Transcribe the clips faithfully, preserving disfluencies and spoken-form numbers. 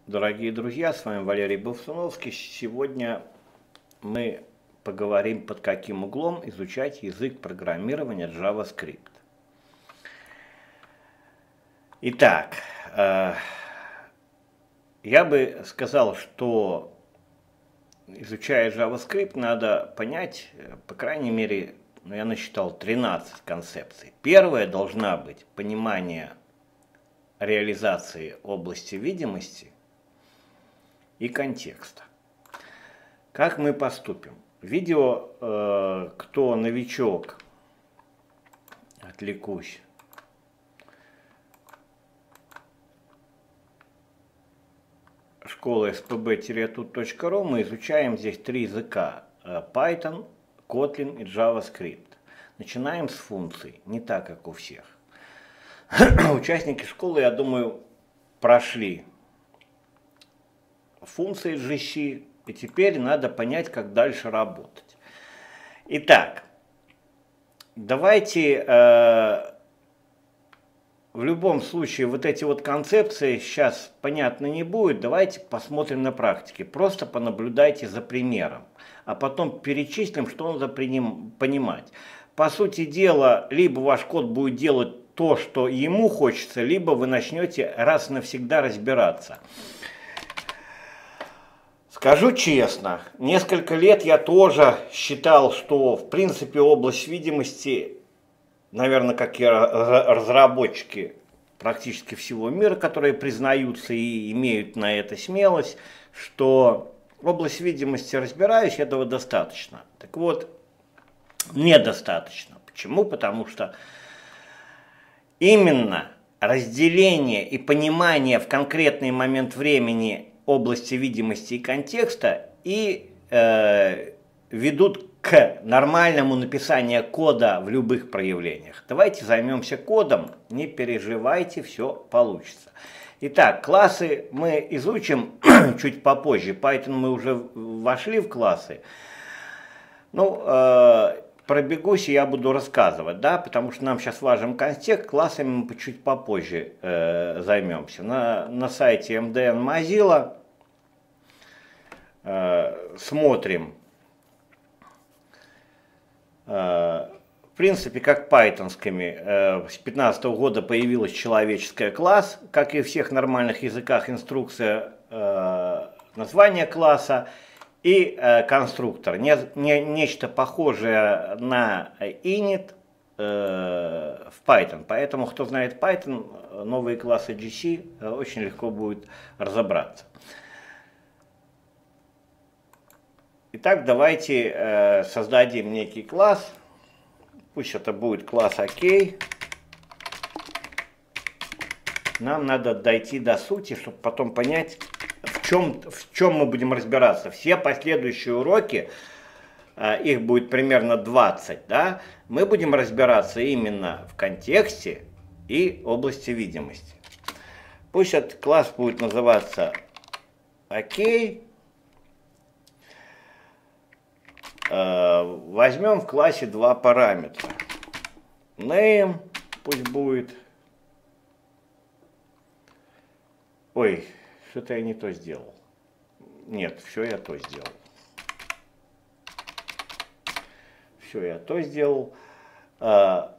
Дорогие друзья, с вами Валерий Бовсуновский. Сегодня мы поговорим, под каким углом изучать язык программирования JavaScript. Итак, я бы сказал, что изучая JavaScript, надо понять, по крайней мере, ну, я насчитал тринадцать концепций. Первая должна быть понимание реализации области видимости и контекста. Как мы поступим? Видео, э, кто новичок, отвлекусь. Школа эс пэ бэ тут точка ру, мы изучаем здесь три языка: Python, Kotlin и JavaScript. Начинаем с функций, не так, как у всех. Участники школы, я думаю, прошли функции джи си, и теперь надо понять, как дальше работать. Итак, давайте э, в любом случае вот эти вот концепции сейчас понятно не будет, давайте посмотрим на практике, просто понаблюдайте за примером, а потом перечислим, что надо понимать. По сути дела, либо ваш код будет делать то, что ему хочется, либо вы начнете раз и навсегда разбираться. Скажу честно, несколько лет я тоже считал, что в принципе область видимости, наверное, как и разработчики практически всего мира, которые признаются и имеют на это смелость, что в область видимости разбираюсь, этого достаточно. Так вот, недостаточно. Почему? Потому что именно разделение и понимание в конкретный момент времени области видимости и контекста и э, ведут к нормальному написанию кода в любых проявлениях. Давайте займемся кодом, не переживайте, все получится. Итак, классы мы изучим чуть попозже. Python мы уже вошли в классы. Ну, э, пробегусь, и я буду рассказывать, да, потому что нам сейчас важен контекст, классами мы чуть попозже э, займемся. На, на сайте эм дэ эн Mozilla э, смотрим, э, в принципе, как пайтонскими. Э, с две тысячи пятнадцатого года появилась человеческая класс, как и в всех нормальных языках, инструкция э, названия класса. И э, конструктор, не, не, нечто похожее на init э, в Python. Поэтому, кто знает Python, новые классы джи си, э, очень легко будет разобраться. Итак, давайте э, создадим некий класс. Пусть это будет класс ОК. Нам надо дойти до сути, чтобы потом понять, В чем, в чем мы будем разбираться. Все последующие уроки, их будет примерно двадцать, да, мы будем разбираться именно в контексте и области видимости. Пусть этот класс будет называться ОК. Возьмем в классе два параметра. Name пусть будет. Ой, что-то я не то сделал. Нет, все я то сделал. Все я то сделал. А,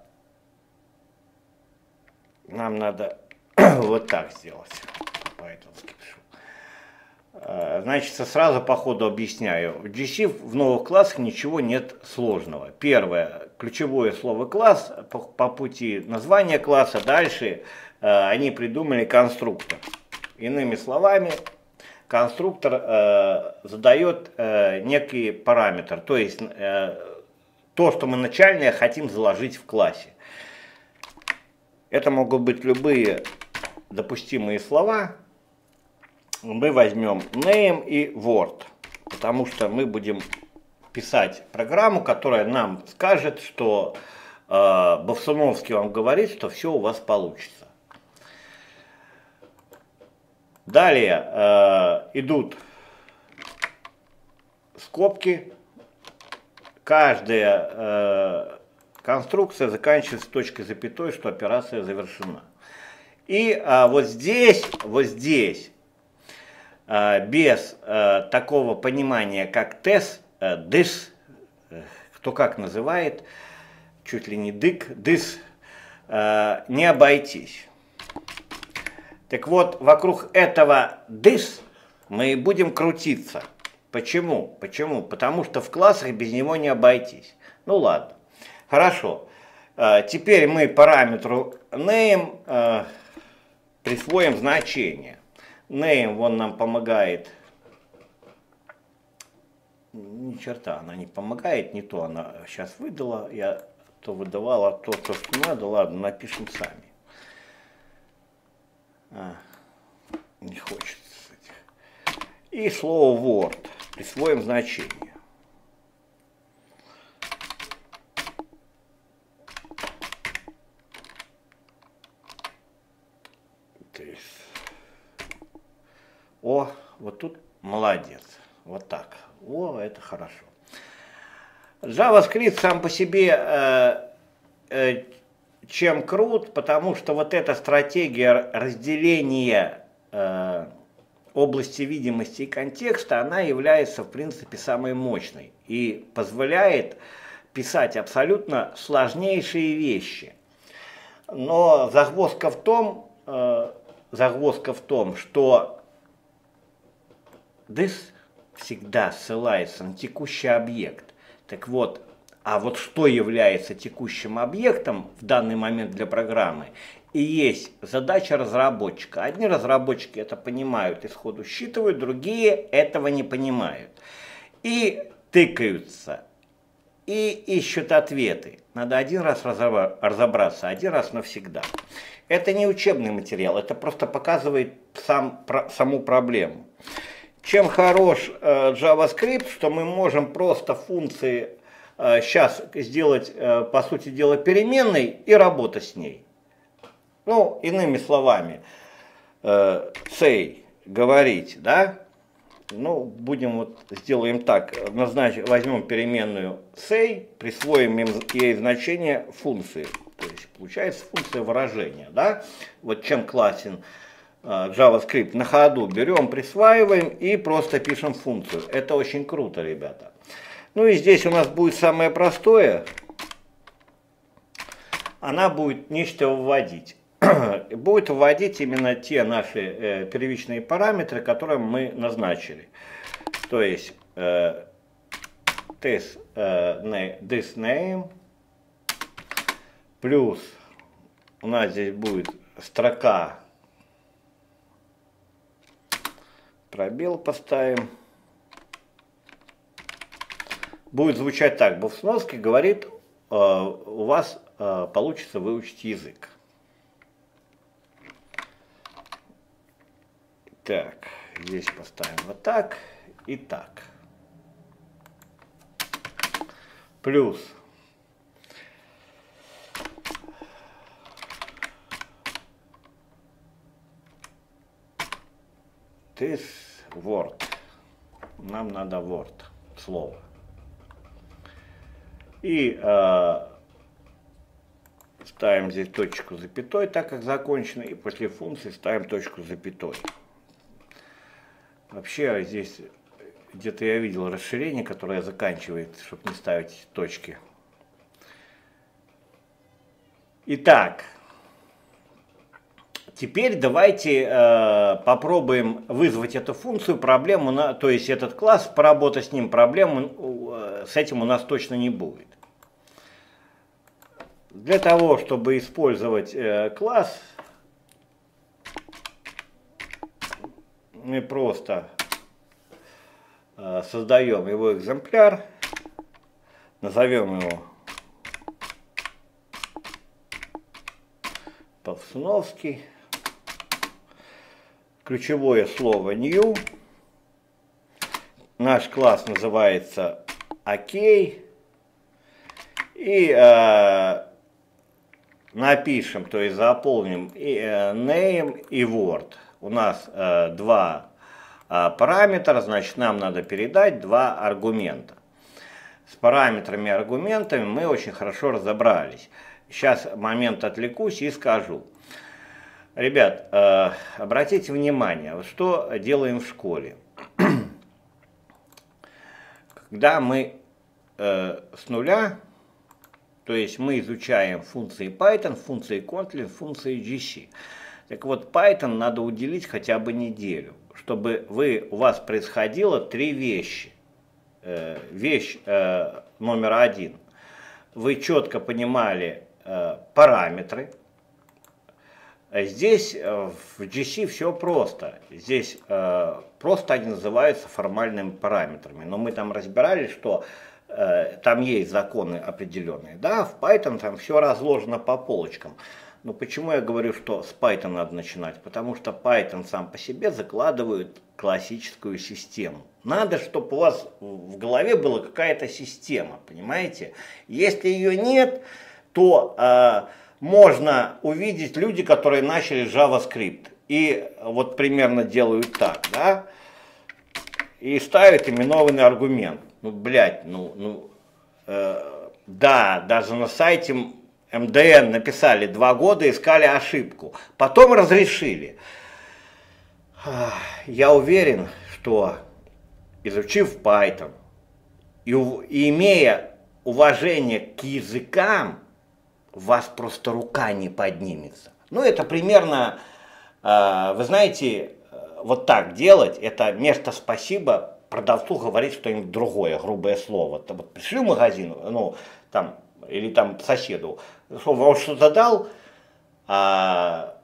нам надо вот так сделать. По-этому пишу. А, значит, сразу по ходу объясняю. В джи си в новых классах ничего нет сложного. Первое, ключевое слово класс по, по пути названия класса. Дальше а, они придумали конструктор. Иными словами, конструктор э, задает э, некий параметр, то есть э, то, что мы начальное хотим заложить в классе. Это могут быть любые допустимые слова. Мы возьмем name и word, потому что мы будем писать программу, которая нам скажет, что э, Бовсуновский вам говорит, что все у вас получится. Далее э, идут скобки. Каждая э, конструкция заканчивается точкой запятой, что операция завершена. И а, вот здесь, вот здесь э, без э, такого понимания, как тес, э, дыс, э, кто как называет, чуть ли не дык, дыс, э, не обойтись. Так вот, вокруг этого дыс мы будем крутиться. Почему? Почему? Потому что в классах без него не обойтись. Ну ладно, хорошо. Теперь мы параметру name э, присвоим значение. Name, он нам помогает. Ни черта она не помогает, не то она сейчас выдала. Я то выдавала, то, то что надо. Ладно, напишем сами. А, не хочется. И слово word присвоим значение. То есть, о, вот тут молодец. Вот так. О, это хорошо. JavaScript сам по себе э, э, чем крут, потому что вот эта стратегия разделения э, области видимости и контекста, она является, в принципе, самой мощной и позволяет писать абсолютно сложнейшие вещи. Но загвоздка в том, э, загвоздка в том, что this всегда ссылается на текущий объект. Так вот, а вот что является текущим объектом в данный момент для программы, и есть задача разработчика. Одни разработчики это понимают и сходу считывают, другие этого не понимают. И тыкаются, и ищут ответы. Надо один раз разобраться, один раз навсегда. Это не учебный материал, это просто показывает сам, про, саму проблему. Чем хорош э, JavaScript, что мы можем просто функции э, сейчас сделать, э, по сути дела, переменной и работать с ней. Ну, иными словами, э, say, говорить, да? Ну, будем вот, сделаем так, назначим, возьмем переменную say, присвоим ей значение функции. То есть, получается функция выражения, да? Вот чем классен э, JavaScript, на ходу берем, присваиваем и просто пишем функцию. Это очень круто, ребята. Ну и здесь у нас будет самое простое. Она будет нечто выводить. Будет вводить именно те наши э, первичные параметры, которые мы назначили. То есть э, this, э, this name плюс у нас здесь будет строка, пробел поставим. Будет звучать так. Бовсновский говорит, э, у вас э, получится выучить язык. Так, здесь поставим вот так и так. Плюс this word. Нам надо word, слово. И э, ставим здесь точку запятой, так как закончено, и после функции ставим точку запятой. Вообще здесь где-то я видел расширение, которое заканчивает, чтобы не ставить точки. Итак, теперь давайте э, попробуем вызвать эту функцию, проблему, на, то есть этот класс, поработать с ним, проблем э, с этим у нас точно не будет. Для того, чтобы использовать э, класс, мы просто э, создаем его экземпляр, назовем его Бовсновский, ключевое слово new, наш класс называется OK, и э, напишем, то есть заполним и э, name и word. У нас э, два э, параметра, значит, нам надо передать два аргумента. С параметрами и аргументами мы очень хорошо разобрались. Сейчас момент отвлекусь и скажу. Ребят, э, обратите внимание, вот что делаем в школе. Когда мы э, с нуля, то есть мы изучаем функции Python, функции Kotlin, функции джи си. Так вот, Python надо уделить хотя бы неделю, чтобы вы, у вас происходило три вещи. Э, вещь э, номер один. Вы четко понимали э, параметры. Здесь э, в джи си все просто. Здесь э, просто они называются формальными параметрами. Но мы там разбирали, что э, там есть законы определенные. Да, в Python там все разложено по полочкам. Но почему я говорю, что с Python надо начинать? Потому что Python сам по себе закладывает классическую систему. Надо, чтобы у вас в голове была какая-то система, понимаете? Если ее нет, то э, можно увидеть люди, которые начали JavaScript. И вот примерно делают так, да? И ставят именованный аргумент. Ну, блядь, ну, ну э, да, даже на сайте эм дэ эн написали два года, искали ошибку. Потом разрешили. Я уверен, что изучив Python и, и имея уважение к языкам, у вас просто рука не поднимется. Ну, это примерно, э, вы знаете, вот так делать, это вместо спасибо продавцу говорить что-нибудь другое, грубое слово. Там, вот пришли в магазин, ну, там, или там соседу, он что-то дал, а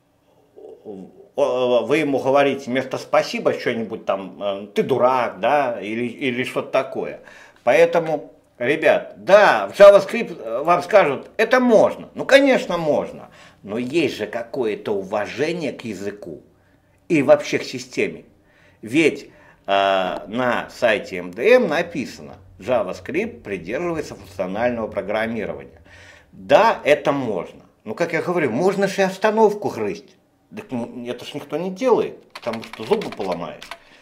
вы ему говорите вместо спасибо что-нибудь там, ты дурак, да, или, или что-то такое. Поэтому, ребят, да, в JavaScript вам скажут, это можно. Ну, конечно, можно. Но есть же какое-то уважение к языку и вообще к системе. Ведь э, на сайте эм дэ эм написано, JavaScript придерживается функционального программирования. Да, это можно. Но, как я говорю, можно же и остановку грызть. Так это ж никто не делает, потому что зубы поломаешь.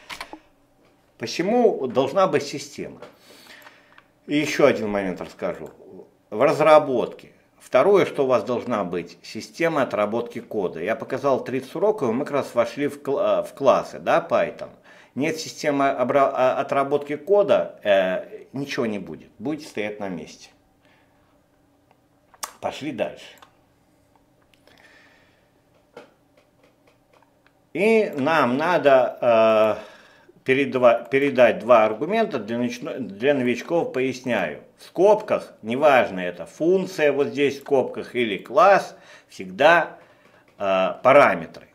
Посему должна быть система. И еще один момент расскажу. В разработке. Второе, что у вас должна быть, система отработки кода. Я показал тридцать уроков, мы как раз вошли в, кл в классы, да, Python. Нет системы отработки кода, э, ничего не будет. Будете стоять на месте. Пошли дальше. И нам надо э, передва, передать два аргумента для, для новичков, поясняю. В скобках, неважно это функция вот здесь в скобках или класс, всегда э, параметры.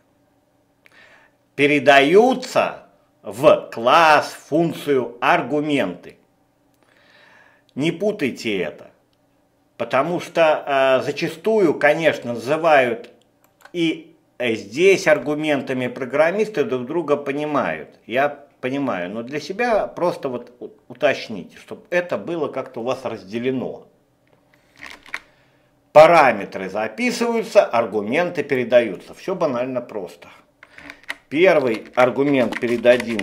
Передаются в класс, функцию, аргументы. Не путайте это. Потому что э, зачастую, конечно, называют и здесь аргументами программисты друг друга понимают. Я понимаю, но для себя просто вот уточните, чтобы это было как-то у вас разделено. Параметры записываются, аргументы передаются. Все банально просто. Первый аргумент передадим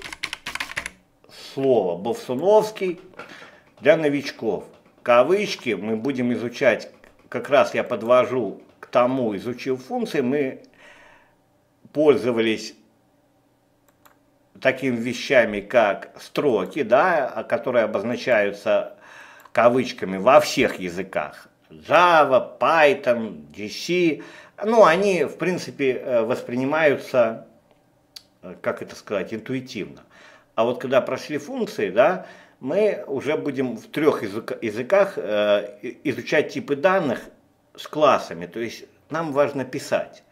слово Бовсуновский для новичков. Кавычки мы будем изучать, как раз я подвожу к тому, изучив функции, мы пользовались такими вещами, как строки, да, которые обозначаются кавычками во всех языках. Java, Python, джи си. Ну, они, в принципе, воспринимаются, как это сказать, интуитивно. А вот когда прошли функции, да, мы уже будем в трех языках изучать типы данных с классами. То есть нам важно писать.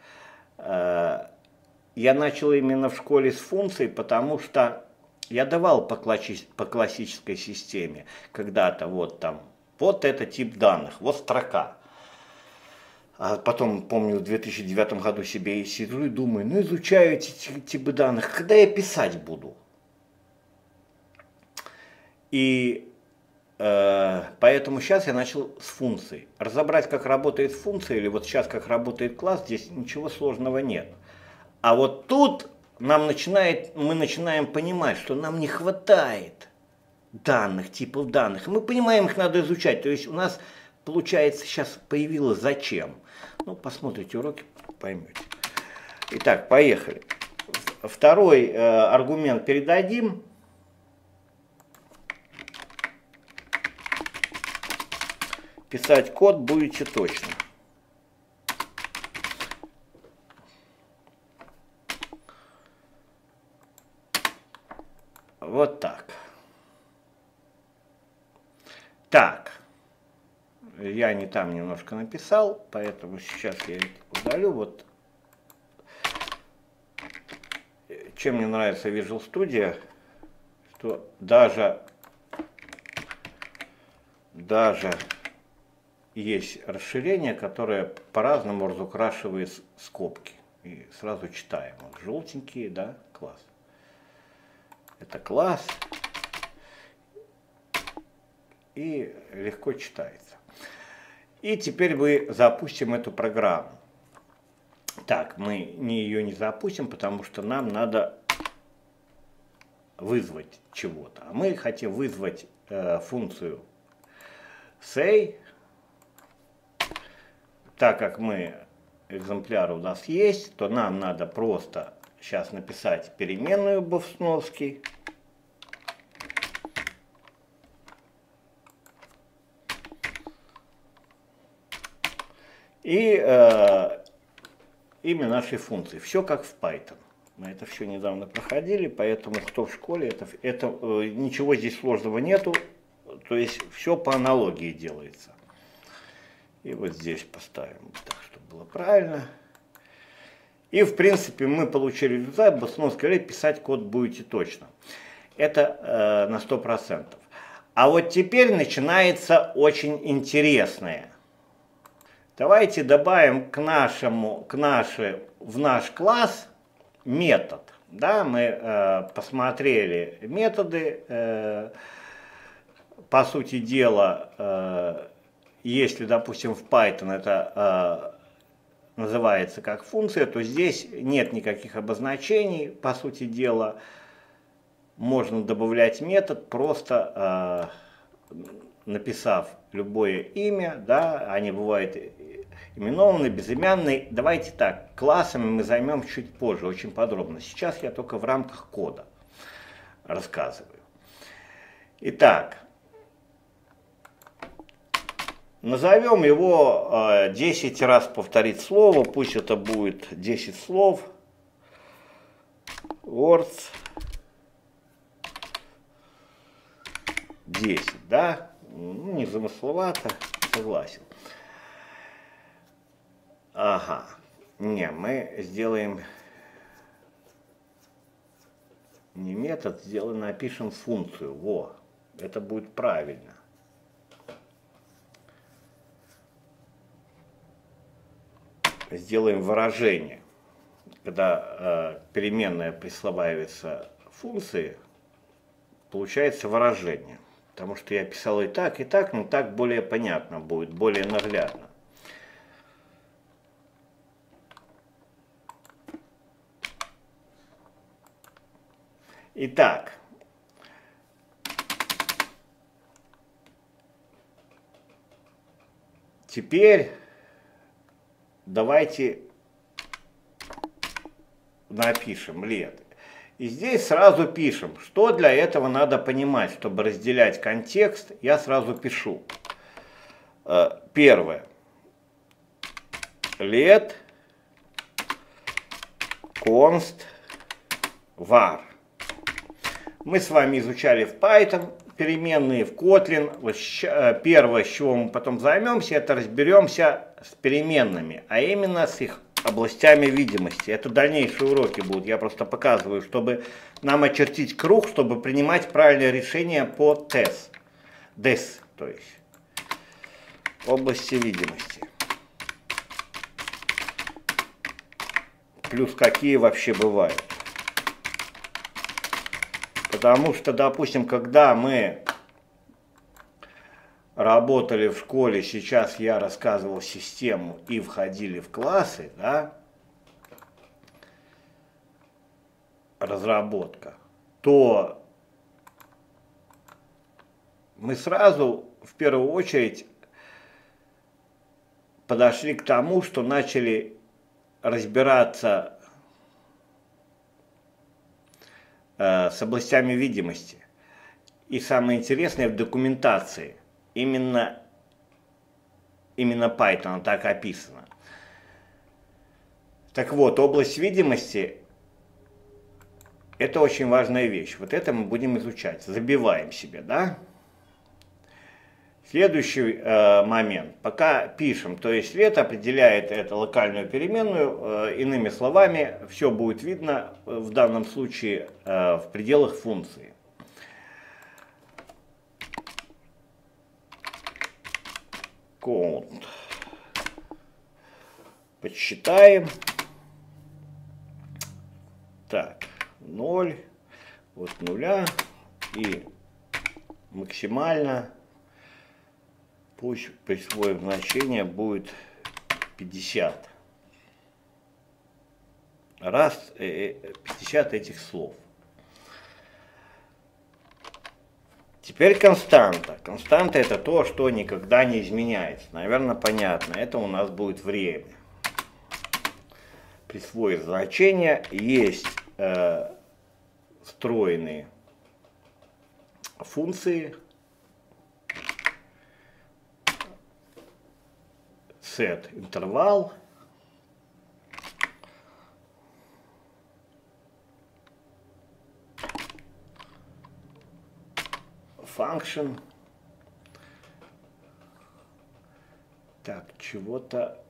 Я начал именно в школе с функций, потому что я давал по, класси по классической системе когда-то вот там, вот это тип данных, вот строка. А потом, помню, в две тысячи девятом году себе сижу и думаю, ну изучаю эти типы данных, когда я писать буду? И э, поэтому сейчас я начал с функций. Разобрать, как работает функция, или вот сейчас, как работает класс, здесь ничего сложного нет. А вот тут нам начинает, мы начинаем понимать, что нам не хватает данных, типов данных. Мы понимаем, их надо изучать. То есть у нас, получается, сейчас появилось зачем. Ну, посмотрите уроки, поймете. Итак, поехали. Второй э, аргумент передадим. Писать код будете точно. Вот так. Так. Я не там немножко написал, поэтому сейчас я это удалю. Вот. Чем мне нравится Visual Studio, что даже, даже есть расширение, которое по-разному разукрашивает скобки. И сразу читаем. Вот желтенькие, да, класс. Это класс. И легко читается. И теперь мы запустим эту программу. Так, мы не, ее не запустим, потому что нам надо вызвать чего-то. А мы хотим вызвать э, функцию say. Так как мы, экземпляр у нас есть, то нам надо просто сейчас написать переменную Бовсновский. И э, имя нашей функции. Все как в Python. Мы это все недавно проходили, поэтому кто в школе, это, это, э, ничего здесь сложного нету. То есть все по аналогии делается. И вот здесь поставим так, чтобы было правильно. И в принципе мы получили результат. Босснов сказали, писать код будете точно. Это э, на сто процентов. А вот теперь начинается очень интересное. Давайте добавим к нашему, к нашей, в наш класс метод. Да, мы э, посмотрели методы. Э, по сути дела, э, если, допустим, в Python это э, называется как функция, то здесь нет никаких обозначений. По сути дела, можно добавлять метод, просто э, написав любое имя, да, они бывают именованные, безымянные. Давайте так, классами мы займем чуть позже, очень подробно. Сейчас я только в рамках кода рассказываю. Итак, назовем его э, десять раз повторить слово, пусть это будет десять слов. Words десять, да? Ну, не замысловато, согласен. Ага, не, мы сделаем не метод, сделаем, напишем функцию. Во, это будет правильно. Сделаем выражение. Когда э, переменная присваивается функции, получается выражение. Потому что я писал и так, и так, но так более понятно будет, более наглядно. Итак, теперь давайте напишем лет. И здесь сразу пишем, что для этого надо понимать, чтобы разделять контекст. Я сразу пишу. Первое. Let const var. Мы с вами изучали в Python переменные, в Kotlin. Вот первое, с чего мы потом займемся, это разберемся с переменными, а именно с их областями видимости. Это дальнейшие уроки будут. Я просто показываю, чтобы нам очертить круг, чтобы принимать правильное решение по тест. Des, то есть области видимости. Плюс какие вообще бывают. Потому что, допустим, когда мы работали в школе, сейчас я рассказывал систему и входили в классы, да, разработка, то мы сразу в первую очередь подошли к тому, что начали разбираться э, с областями видимости. И самое интересное в документации. Именно, именно Python так описано. Так вот, область видимости – это очень важная вещь. Вот это мы будем изучать. Забиваем себе, да? Следующий э, момент. Пока пишем, то есть свет определяет эту локальную переменную. Э, иными словами, все будет видно в данном случае э, в пределах функции. Count. Подсчитаем. Так, ноль от нуля и максимально пусть присвоим значение будет пятьдесят. Раз, пятьдесят этих слов. Теперь константа. Константа это то, что никогда не изменяется. Наверное, понятно. Это у нас будет время. Присвоить значение. Есть э, встроенные функции. Set интервал. Function. Так, чего-то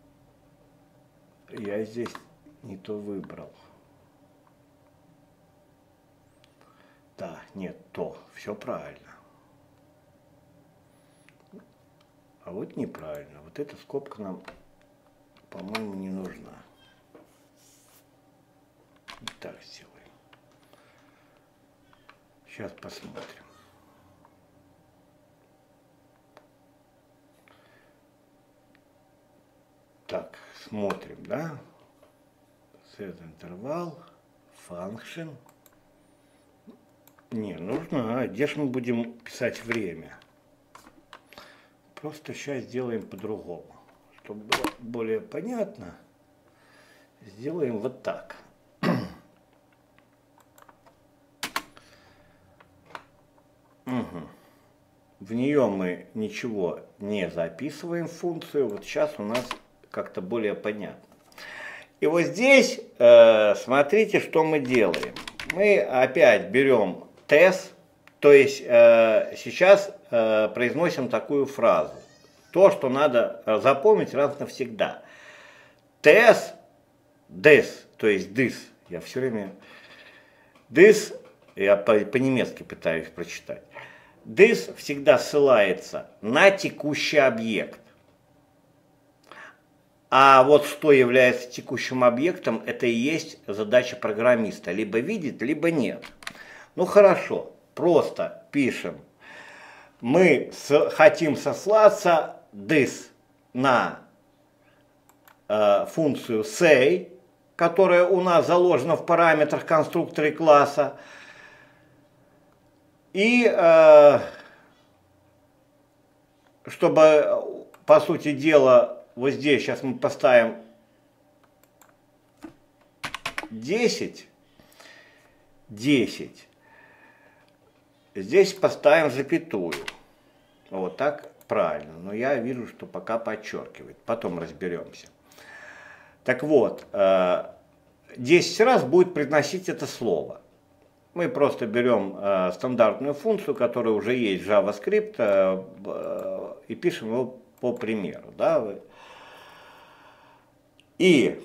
я здесь не то выбрал. Да, нет, то. Все правильно. А вот неправильно. Вот эта скобка нам, по-моему, не нужна. Так сделаем. Сейчас посмотрим. Так, смотрим, да? Set интервал, function. Не, нужно, а где же мы будем писать время? Просто сейчас сделаем по-другому. Чтобы было более понятно, сделаем вот так. Угу. В нее мы ничего не записываем в функцию. Вот сейчас у нас как-то более понятно. И вот здесь э, смотрите, что мы делаем. Мы опять берем тест, то есть э, сейчас э, произносим такую фразу. То, что надо запомнить раз навсегда. Тест, this, то есть this, я все время this, я по-немецки пытаюсь прочитать. This всегда ссылается на текущий объект. А вот что является текущим объектом, это и есть задача программиста. Либо видеть, либо нет. Ну хорошо, просто пишем. Мы с, хотим сослаться this на э, функцию say, которая у нас заложена в параметрах конструктора класса. И э, чтобы, по сути дела, вот здесь сейчас мы поставим десять, десять. Здесь поставим запятую. Вот так правильно. Но я вижу, что пока подчеркивает. Потом разберемся. Так вот, десять раз будет произносить это слово. Мы просто берем э, стандартную функцию, которая уже есть в JavaScript, э, э, и пишем его по примеру. Да? И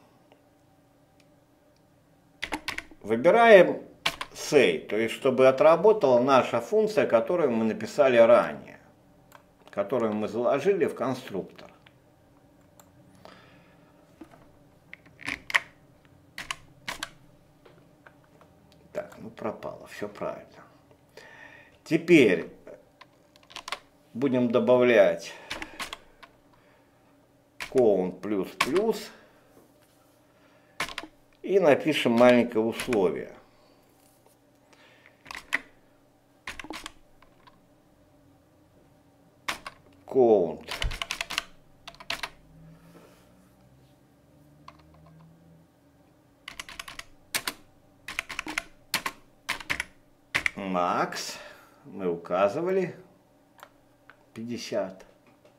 выбираем say, то есть чтобы отработала наша функция, которую мы написали ранее, которую мы заложили в конструктор. Так, ну пропало, все правильно. Теперь будем добавлять count плюс плюс и напишем маленькое условие. Count Макс, мы указывали пятьдесят.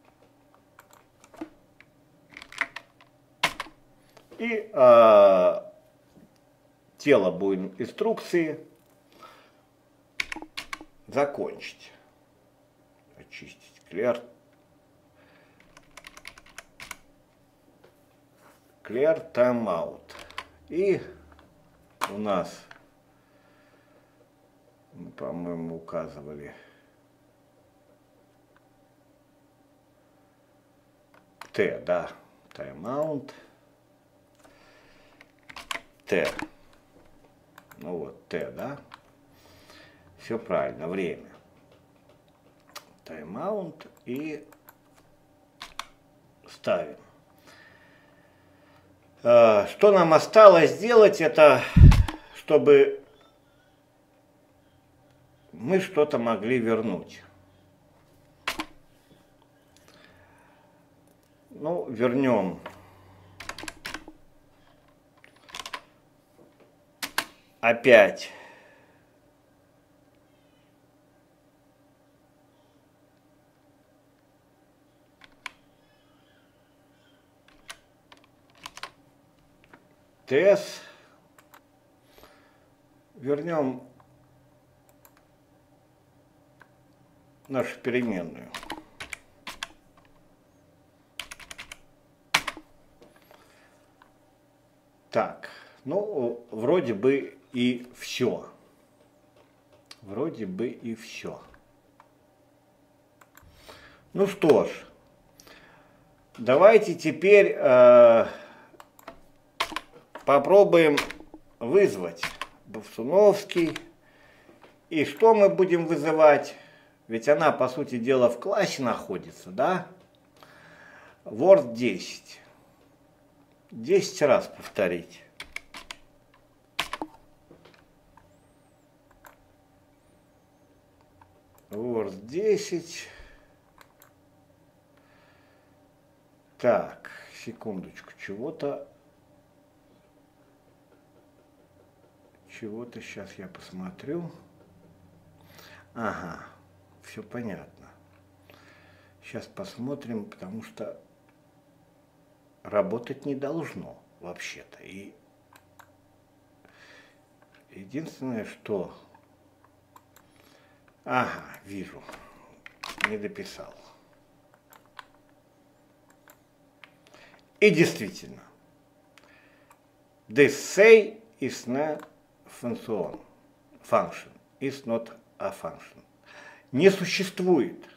И э, тело будет инструкции закончить. Очистить clear. Clear timeout. И у нас, мы, по-моему, указывали Т, да, timeout. Т. Ну вот, Т, да? Все правильно, время. Тайм-аут и ставим. Что нам осталось сделать, это чтобы мы что-то могли вернуть. Ну, вернем опять ТС, вернем нашу переменную. Так, ну, вроде бы и все. Вроде бы и все. Ну что ж, давайте теперь э, попробуем вызвать Болсуновский. И что мы будем вызывать? Ведь она, по сути дела, в классе находится, да? Word десять. десять раз повторить. Word десять. Так, секундочку, чего-то... Чего-то сейчас я посмотрю. Ага, все понятно. Сейчас посмотрим, потому что работать не должно вообще-то. И единственное, что... Ага, вижу, не дописал. И действительно, this say is not function, function, is not a function. Не существует.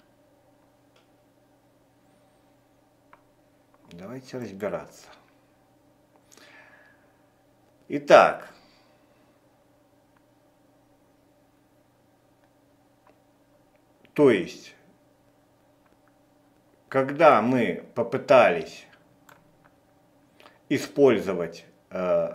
Давайте разбираться. Итак, то есть, когда мы попытались использовать э,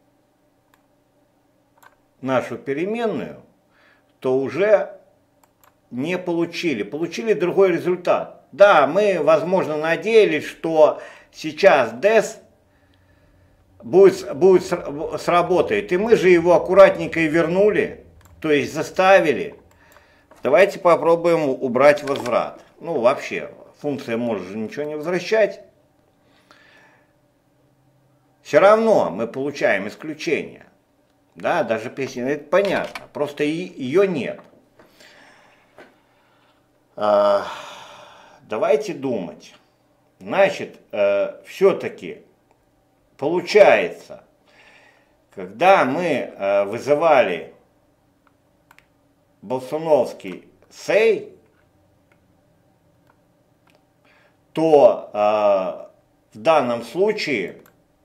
нашу переменную, то уже не получили. Получили другой результат. Да, мы, возможно, надеялись, что сейчас des будет, будет сработает. И мы же его аккуратненько и вернули, то есть заставили. Давайте попробуем убрать возврат. Ну, вообще, функция может же ничего не возвращать. Все равно мы получаем исключение. Да, даже песня, это понятно, просто ее нет. А, давайте думать. Значит, э, все-таки получается, когда мы э, вызывали Болсуновский say, то э, в данном случае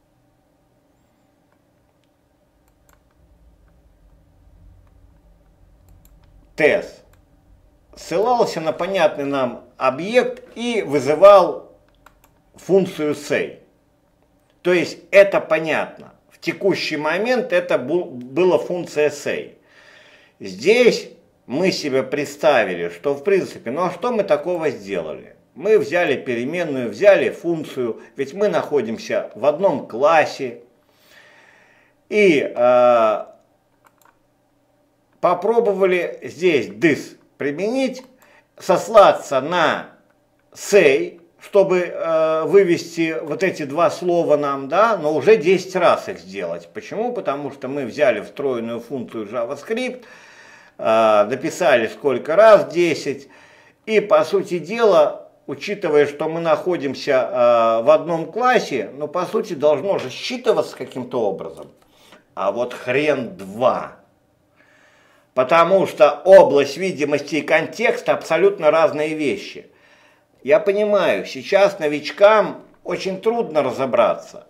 тест ссылался на понятный нам объект и вызывал функцию say. То есть это понятно. В текущий момент это был, была функция say. Здесь мы себе представили, что в принципе, ну а что мы такого сделали? Мы взяли переменную, взяли функцию, ведь мы находимся в одном классе. И э, попробовали здесь this применить, сослаться на say, чтобы э, вывести вот эти два слова нам, да, но уже десять раз их сделать. Почему? Потому что мы взяли встроенную функцию JavaScript, э, написали сколько раз, десять, и по сути дела, учитывая, что мы находимся э, в одном классе, ну по сути должно же считываться каким-то образом. А вот хрен два. Потому что область видимости и контекст абсолютно разные вещи. Я понимаю, сейчас новичкам очень трудно разобраться.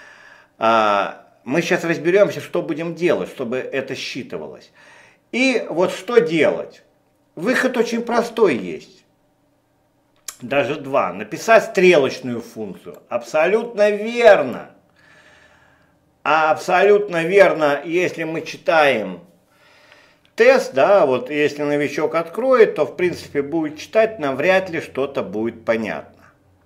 Мы сейчас разберемся, что будем делать, чтобы это считывалось. И вот что делать? Выход очень простой есть. Даже два. Написать стрелочную функцию. Абсолютно верно. А абсолютно верно, если мы читаем тест, да, вот если новичок откроет, то в принципе будет читать, нам вряд ли что-то будет понятно.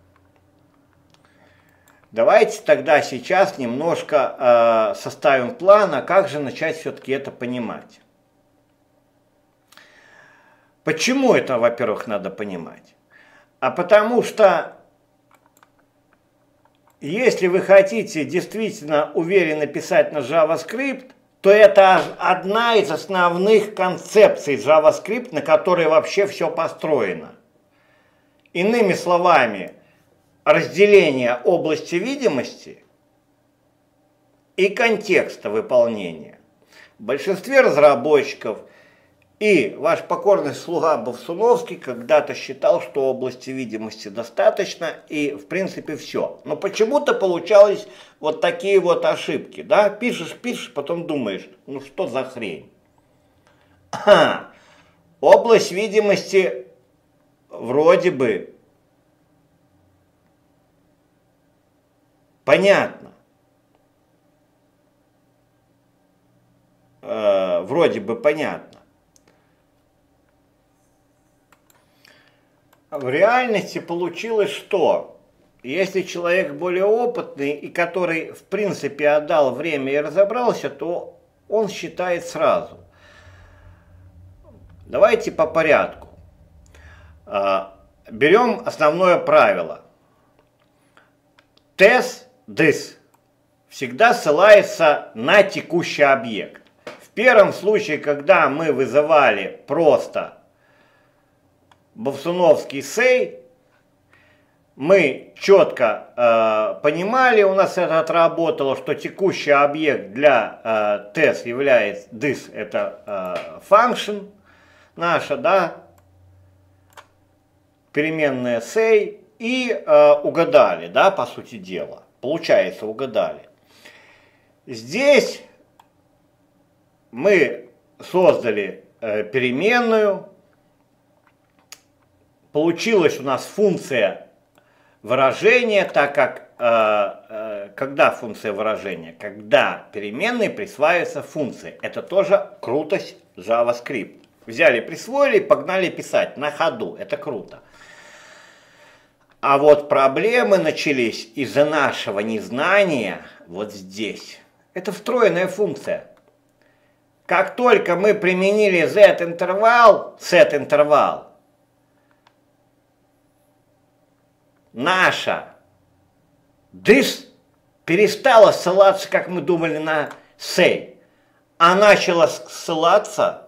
Давайте тогда сейчас немножко э, составим план, а как же начать все-таки это понимать. Почему это, во-первых, надо понимать? А потому что если вы хотите действительно уверенно писать на JavaScript, то это одна из основных концепций JavaScript, на которой вообще все построено. Иными словами, разделение области видимости и контекста выполнения. В большинстве разработчиков и ваш покорный слуга Бовсуновский когда-то считал, что области видимости достаточно и в принципе все. Но почему-то получались вот такие вот ошибки, да? Пишешь, пишешь, потом думаешь, ну что за хрень? А, область видимости вроде бы понятно. Э, вроде бы понятно. В реальности получилось, что если человек более опытный и который в принципе отдал время и разобрался, то он считает сразу. Давайте по порядку. Берем основное правило. Test this всегда ссылается на текущий объект. В первом случае, когда мы вызывали просто Бовсуновский say, мы четко э, понимали, у нас это отработало, что текущий объект для э, тест является this, это э, function наша, да, переменная say, и э, угадали, да, по сути дела. Получается, угадали. Здесь мы создали э, переменную. Получилась у нас функция выражения, так как, э, э, когда функция выражения? Когда переменной присваивается функции. Это тоже крутость JavaScript. Взяли, присвоили, погнали писать на ходу. Это круто. А вот проблемы начались из-за нашего незнания вот здесь. Это встроенная функция. Как только мы применили z-интервал, set-интервал, наша this перестала ссылаться, как мы думали, на say, а начала ссылаться,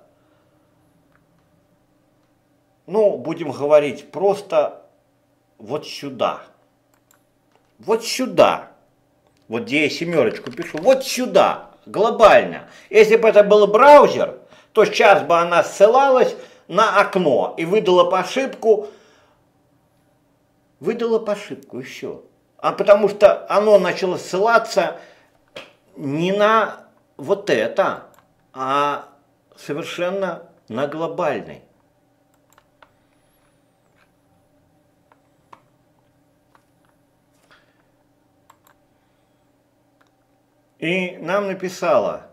ну, будем говорить, просто вот сюда. Вот сюда. Вот где я семерочку пишу. Вот сюда. Глобально. Если бы это был браузер, то сейчас бы она ссылалась на окно и выдала по ошибку. Выдала по ошибку и все. А потому что оно начало ссылаться не на вот это, а совершенно на глобальный. И нам написала: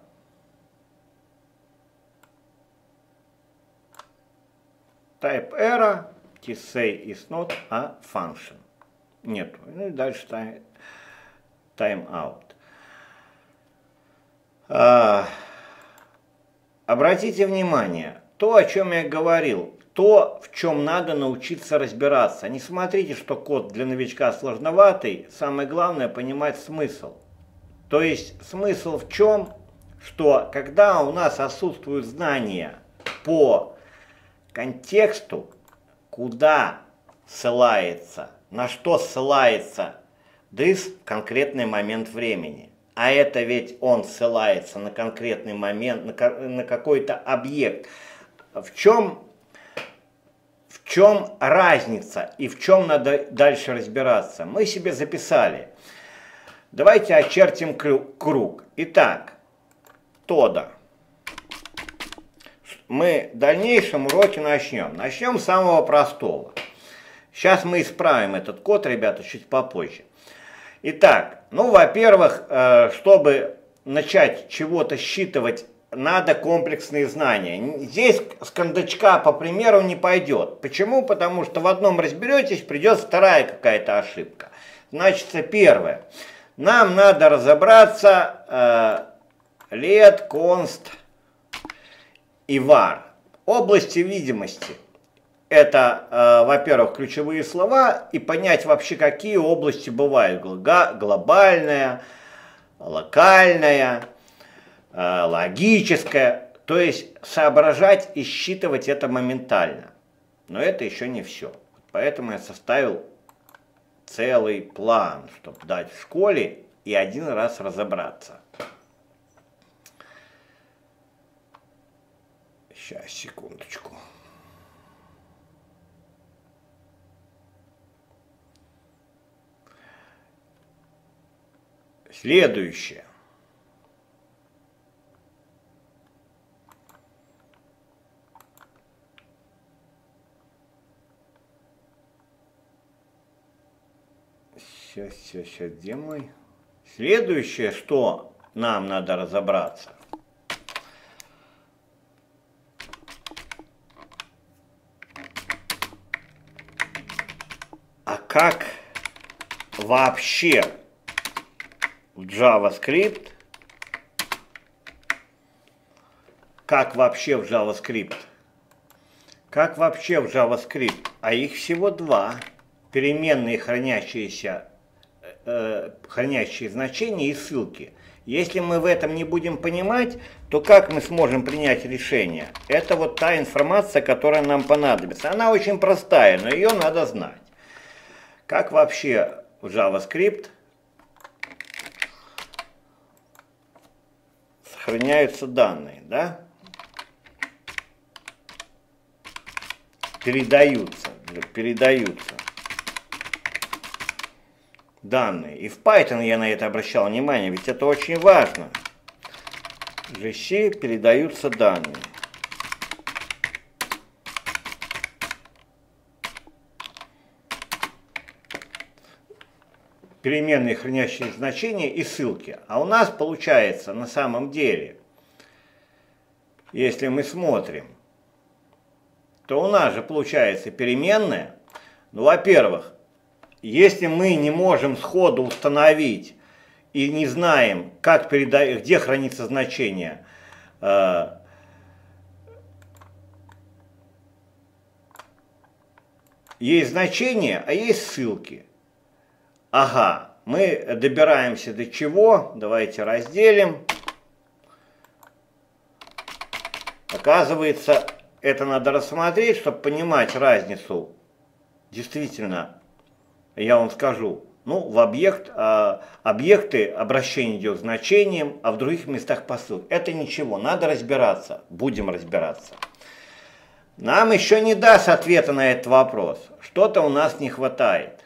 type error, say is not a function. Нет. Ну и дальше time, time out. А, обратите внимание, то, о чем я говорил, то, в чем надо научиться разбираться. Не смотрите, что код для новичка сложноватый, самое главное понимать смысл. То есть смысл в чем, что когда у нас отсутствуют знания по контексту, куда ссылается, на что ссылается диск в конкретный момент времени. А это ведь он ссылается на конкретный момент, на, на какой-то объект. В чем, в чем разница и в чем надо дальше разбираться? Мы себе записали. Давайте очертим круг. Итак, Тода. Мы в дальнейшем уроке начнем. Начнем с самого простого. Сейчас мы исправим этот код, ребята, чуть попозже. Итак, ну, во-первых, чтобы начать чего-то считывать, надо комплексные знания. Здесь с кондачка, по примеру, не пойдет. Почему? Потому что в одном разберетесь, придет вторая какая-то ошибка. Значит, первое. Нам надо разобраться э, let, const и var. Области видимости. Это, э, во-первых, ключевые слова и понять вообще, какие области бывают. Глобальная, локальная, э, логическая. То есть соображать и считывать это моментально. Но это еще не все. Поэтому я составил целый план, чтобы дать в школе и один раз разобраться. Сейчас, секундочку. Следующее. Сейчас, сейчас, сейчас, где мой? Следующее, что нам надо разобраться. А как вообще в JavaScript, как вообще в JavaScript, как вообще в JavaScript, а их всего два, переменные, хранящиеся, э, хранящие значения и ссылки. Если мы в этом не будем понимать, то как мы сможем принять решение? Это вот та информация, которая нам понадобится. Она очень простая, но ее надо знать. Как вообще в JavaScript сохраняются данные, да? Передаются, передаются данные. И в Python я на это обращал внимание, ведь это очень важно. В джи си передаются данные. Переменные, хранящие значения и ссылки. А у нас получается на самом деле, если мы смотрим, то у нас же получается переменная. Ну, во-первых, если мы не можем сходу установить и не знаем, как передать, где хранится значение, э, есть значение, а есть ссылки. Ага, мы добираемся до чего? Давайте разделим. Оказывается, это надо рассмотреть, чтобы понимать разницу. Действительно, я вам скажу, ну, в объект, а, объекты обращения идет к значениям, а в других местах по ссылке. Это ничего, надо разбираться, будем разбираться. Нам еще не даст ответа на этот вопрос. Что-то у нас не хватает.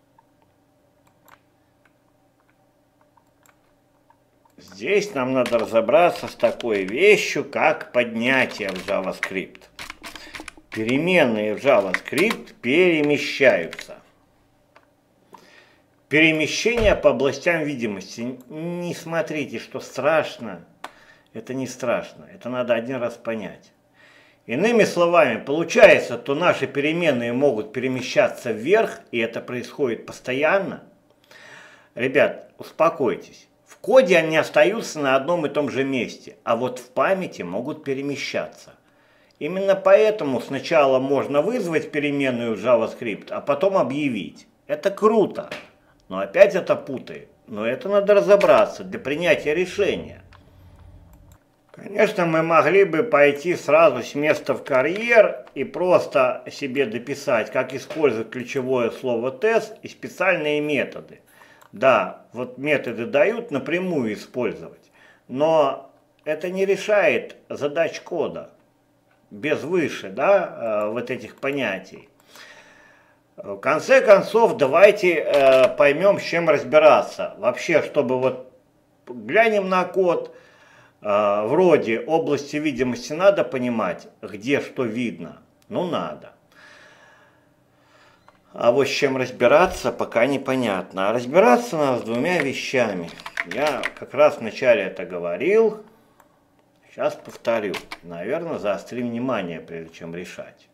Здесь нам надо разобраться с такой вещью, как поднятие в JavaScript. Переменные в JavaScript перемещаются. Перемещение по областям видимости. Не смотрите, что страшно. Это не страшно. Это надо один раз понять. Иными словами, получается, то наши переменные могут перемещаться вверх, и это происходит постоянно. Ребят, успокойтесь. В коде они остаются на одном и том же месте, а вот в памяти могут перемещаться. Именно поэтому сначала можно вызвать переменную в JavaScript, а потом объявить. Это круто, но опять это путает. Но это надо разобраться для принятия решения. Конечно, мы могли бы пойти сразу с места в карьер и просто себе дописать, как использовать ключевое слово тест и специальные методы. Да, вот методы дают напрямую использовать, но это не решает задач кода без выше, да, вот этих понятий. В конце концов, давайте э, поймем, с чем разбираться. Вообще, чтобы вот глянем на код, э, вроде области видимости надо понимать, где что видно. Ну, надо. А вот с чем разбираться, пока непонятно. А разбираться надо с двумя вещами. Я как раз вначале это говорил. Сейчас повторю. Наверное, заостри внимание, прежде чем решать.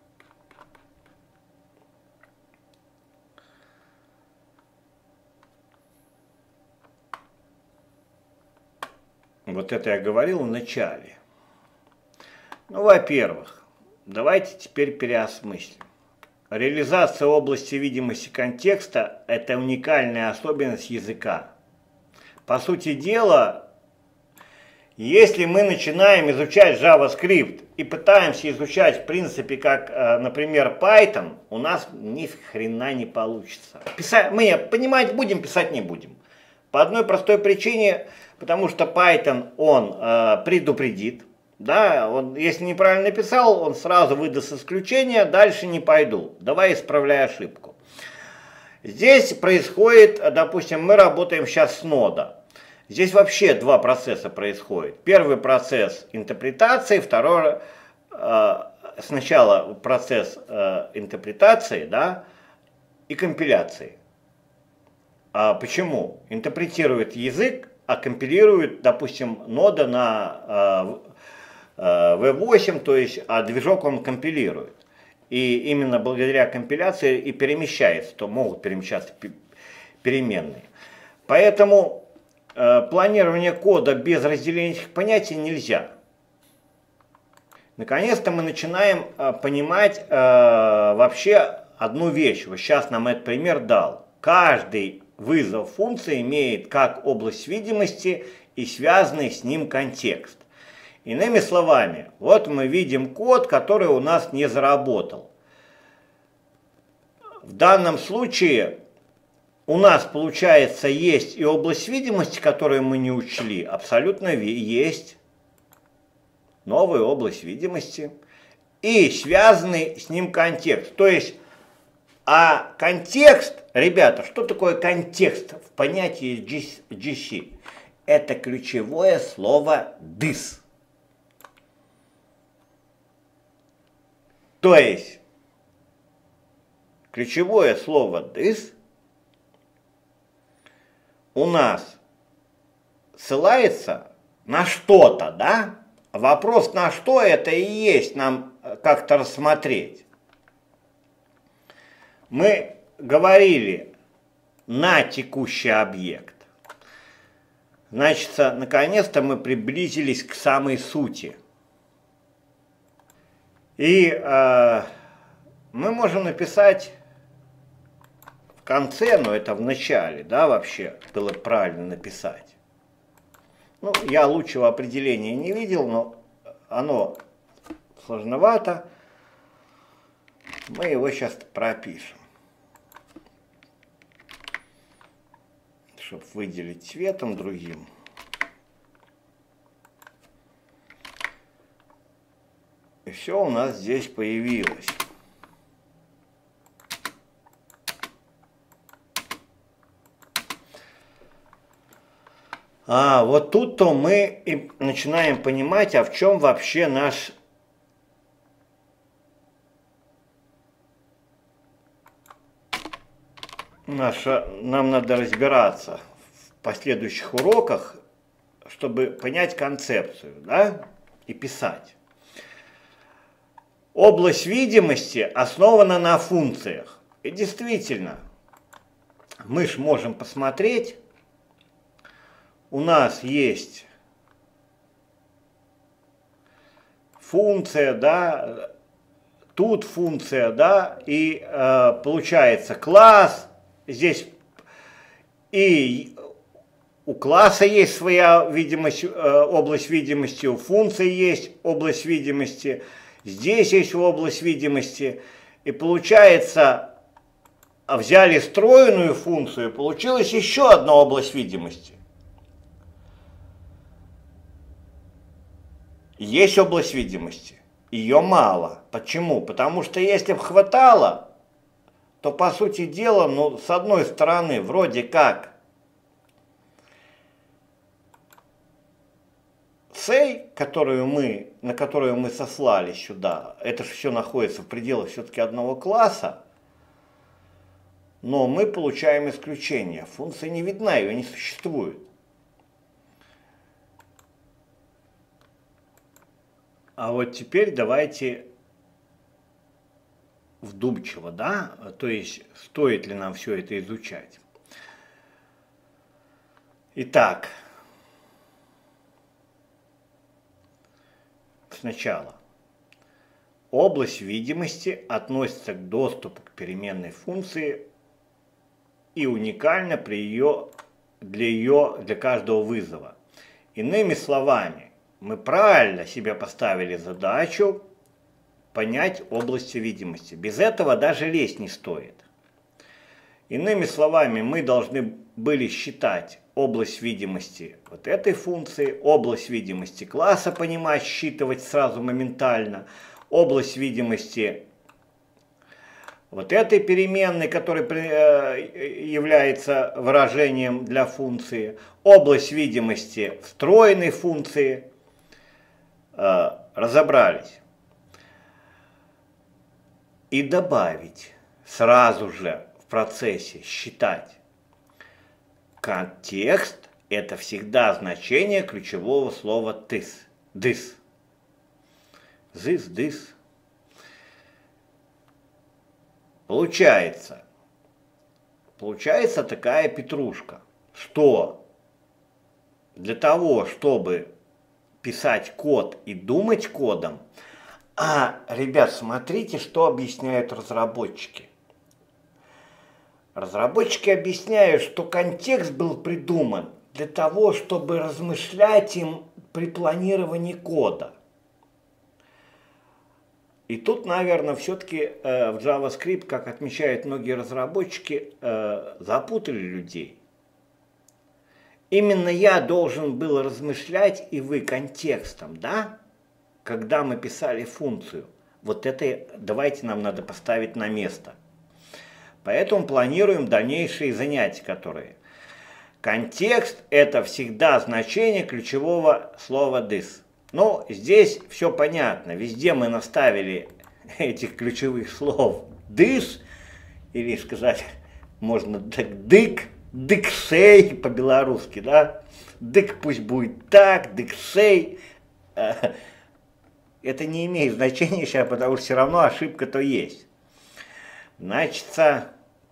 Вот это я говорил в начале. Ну, во-первых, давайте теперь переосмыслим. Реализация области видимости контекста – это уникальная особенность языка. По сути дела, если мы начинаем изучать JavaScript и пытаемся изучать в принципе как, например, Python, у нас ни хрена не получится. Писать, мы понимать будем, писать не будем. По одной простой причине, потому что Python он э, предупредит. Да, он, если неправильно написал, он сразу выдаст исключение, дальше не пойду. Давай исправляй ошибку. Здесь происходит, допустим, мы работаем сейчас с нода. Здесь вообще два процесса происходит. Первый процесс интерпретации, второй э, сначала процесс э, интерпретации, да, и компиляции. А почему? Интерпретирует язык, а компилирует, допустим, нода на э, ви восемь, то есть, а движок он компилирует. И именно благодаря компиляции и перемещается, то могут перемещаться переменные. Поэтому э, планирование кода без разделения этих понятий нельзя. Наконец-то мы начинаем э, понимать э, вообще одну вещь. Вот сейчас нам этот пример дал. Каждый вызов функции имеет как область видимости и связанный с ним контекст. Иными словами, вот мы видим код, который у нас не заработал. В данном случае у нас, получается, есть и область видимости, которую мы не учли, абсолютно есть. Новая область видимости. И связанный с ним контекст. То есть, а контекст, ребята, что такое контекст в понятии джи си? Это ключевое слово this. То есть, ключевое слово this у нас ссылается на что-то, да? Вопрос на что это и есть нам как-то рассмотреть. Мы говорили на текущий объект. Значит, наконец-то мы приблизились к самой сути. И э, мы можем написать в конце, но это в начале, да, вообще было правильно написать. Ну, я лучшего определения не видел, но оно сложновато. Мы его сейчас пропишем. Чтобы выделить цветом другим. И все у нас здесь появилось. А вот тут-то мы и начинаем понимать, а в чем вообще наш наша, нам надо разбираться в последующих уроках, чтобы понять концепцию, да, и писать. Область видимости основана на функциях. И действительно, мы ж можем посмотреть, у нас есть функция, да, тут функция, да, и э, получается класс, здесь и у класса есть своя видимость, э, область видимости, у функции есть область видимости, здесь есть область видимости, и получается, взяли стройную функцию, получилась еще одна область видимости. Есть область видимости, ее мало. Почему? Потому что если бы хватало, то по сути дела, ну, с одной стороны, вроде как цель, которую мы, на которую мы сослались сюда, это же все находится в пределах все-таки одного класса, но мы получаем исключение. Функция не видна, ее не существует. А вот теперь давайте вдумчиво, да, то есть стоит ли нам все это изучать. Итак, сначала. Область видимости относится к доступу к переменной функции и уникальна при ее, для ее, для каждого вызова. Иными словами, мы правильно себе поставили задачу понять области видимости. Без этого даже лезть не стоит. Иными словами, мы должны были считать область видимости вот этой функции, область видимости класса понимать, считывать сразу моментально, область видимости вот этой переменной, которая является выражением для функции, область видимости встроенной функции, разобрались. И добавить сразу же в процессе считать. Контекст – это всегда значение ключевого слова this. This. This, this. Получается, получается такая петрушка, что для того, чтобы писать код и думать кодом, а, ребят, смотрите, что объясняют разработчики. Разработчики объясняют, что контекст был придуман для того, чтобы размышлять им при планировании кода. И тут, наверное, все-таки э, в JavaScript, как отмечают многие разработчики, э, запутали людей. Именно я должен был размышлять, и вы контекстом, да? Когда мы писали функцию. Вот это давайте нам надо поставить на место. Поэтому планируем дальнейшие занятия, которые. Контекст – это всегда значение ключевого слова this. Ну, здесь все понятно. Везде мы наставили этих ключевых слов this, или сказать, можно так, дык, дыксей по-белорусски, да? Дык пусть будет так, дыксей. Это не имеет значения сейчас, потому что все равно ошибка-то есть. Значит,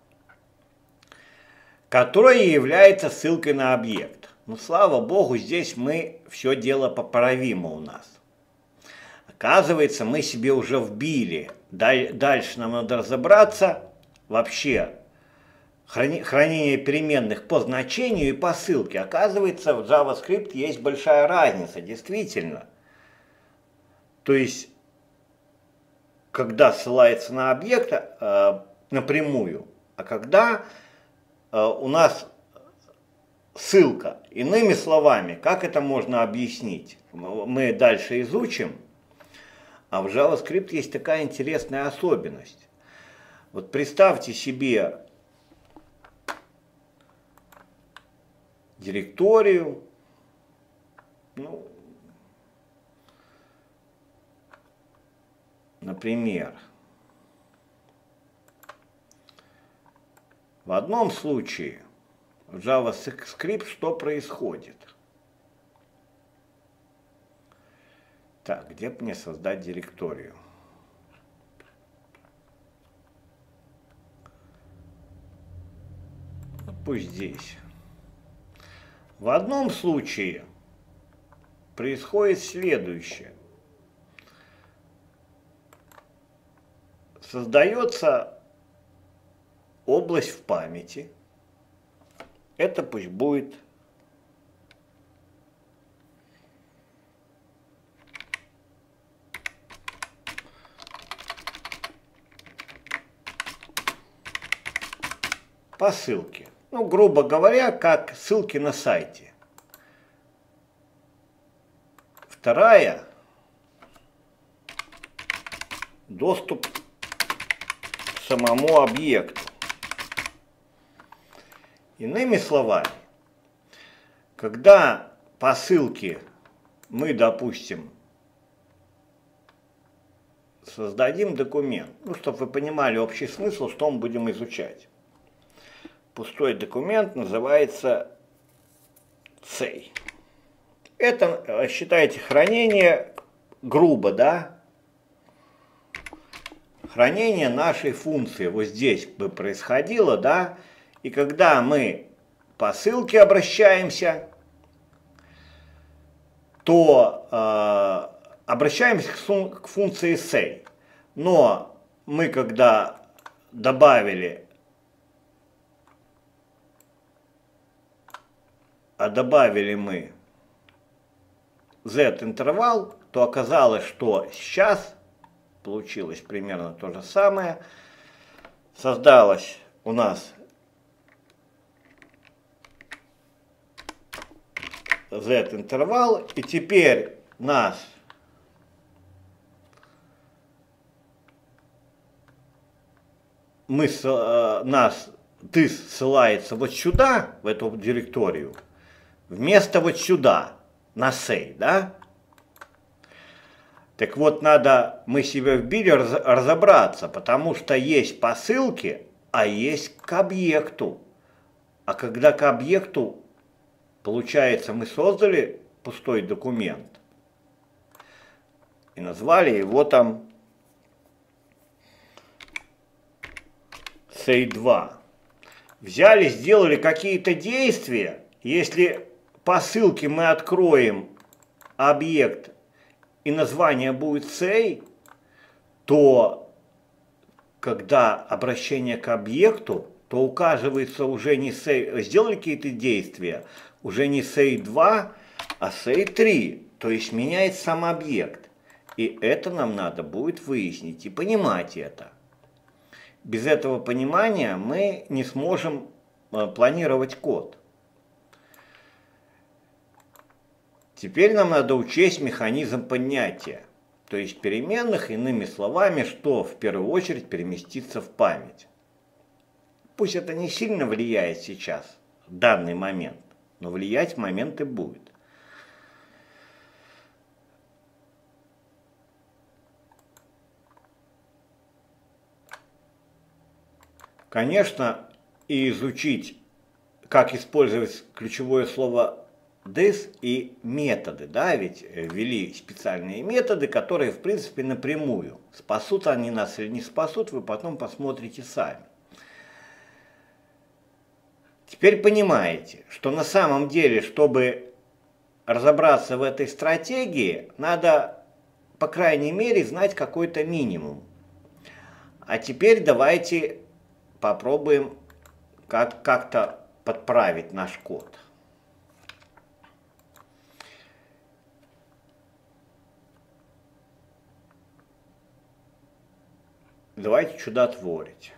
которая является ссылкой на объект. Ну, слава богу, здесь мы все дело поправимо у нас. Оказывается, мы себе уже вбили. Дальше нам надо разобраться вообще хранение переменных по значению и по ссылке. Оказывается, в JavaScript есть большая разница, действительно. То есть, когда ссылается на объект э, напрямую, а когда э, у нас ссылка. Иными словами, как это можно объяснить? Мы дальше изучим. А в JavaScript есть такая интересная особенность. Вот представьте себе директорию, ну, например, в одном случае в JavaScript что происходит? Так, где мне создать директорию? Пусть здесь. В одном случае происходит следующее. Создается область в памяти. Это пусть будет по ссылке. Ну, грубо говоря, как ссылки на сайте. Вторая – доступ к самому объекту. Иными словами, когда по ссылке мы, допустим, создадим документ, ну, чтобы вы понимали общий смысл, что мы будем изучать. Пустой документ называется сей. Это, считайте, хранение грубо, да? Хранение нашей функции вот здесь бы происходило, да? И когда мы по ссылке обращаемся, то э, обращаемся к, к функции сей. Но мы когда добавили, а добавили мы z-интервал, то оказалось, что сейчас получилось примерно то же самое. Создалось у нас z-интервал, и теперь нас мы, нас дис ссылается вот сюда, в эту директорию, вместо вот сюда, на сей, да? Так вот, надо, мы себе вбили раз, разобраться, потому что есть по ссылке, а есть к объекту. А когда к объекту, получается, мы создали пустой документ и назвали его там сей два. Взяли, сделали какие-то действия. Если по ссылке мы откроем объект и название будет сей, то когда обращение к объекту, то указывается уже не сей, сделали какие-то действия, уже не сей два, а сей три, то есть меняется сам объект. И это нам надо будет выяснить и понимать это. Без этого понимания мы не сможем планировать код. Теперь нам надо учесть механизм поднятия, то есть переменных, иными словами, что в первую очередь переместится в память. Пусть это не сильно влияет сейчас, в данный момент, но влиять в момент и будет. Конечно, и изучить, как использовать ключевое слово this и методы, да, ведь ввели специальные методы, которые, в принципе, напрямую. Спасут они нас или не спасут, вы потом посмотрите сами. Теперь понимаете, что на самом деле, чтобы разобраться в этой стратегии, надо, по крайней мере, знать какой-то минимум. А теперь давайте попробуем как- как-то подправить наш код. Давайте чудотворить.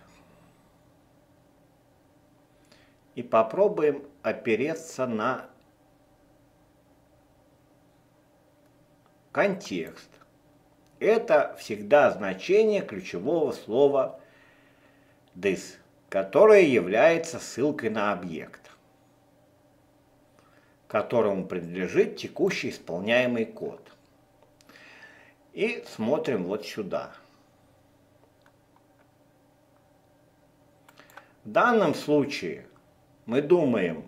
И попробуем опереться на контекст. Это всегда значение ключевого слова this, которое является ссылкой на объект, которому принадлежит текущий исполняемый код. И смотрим вот сюда. В данном случае мы думаем,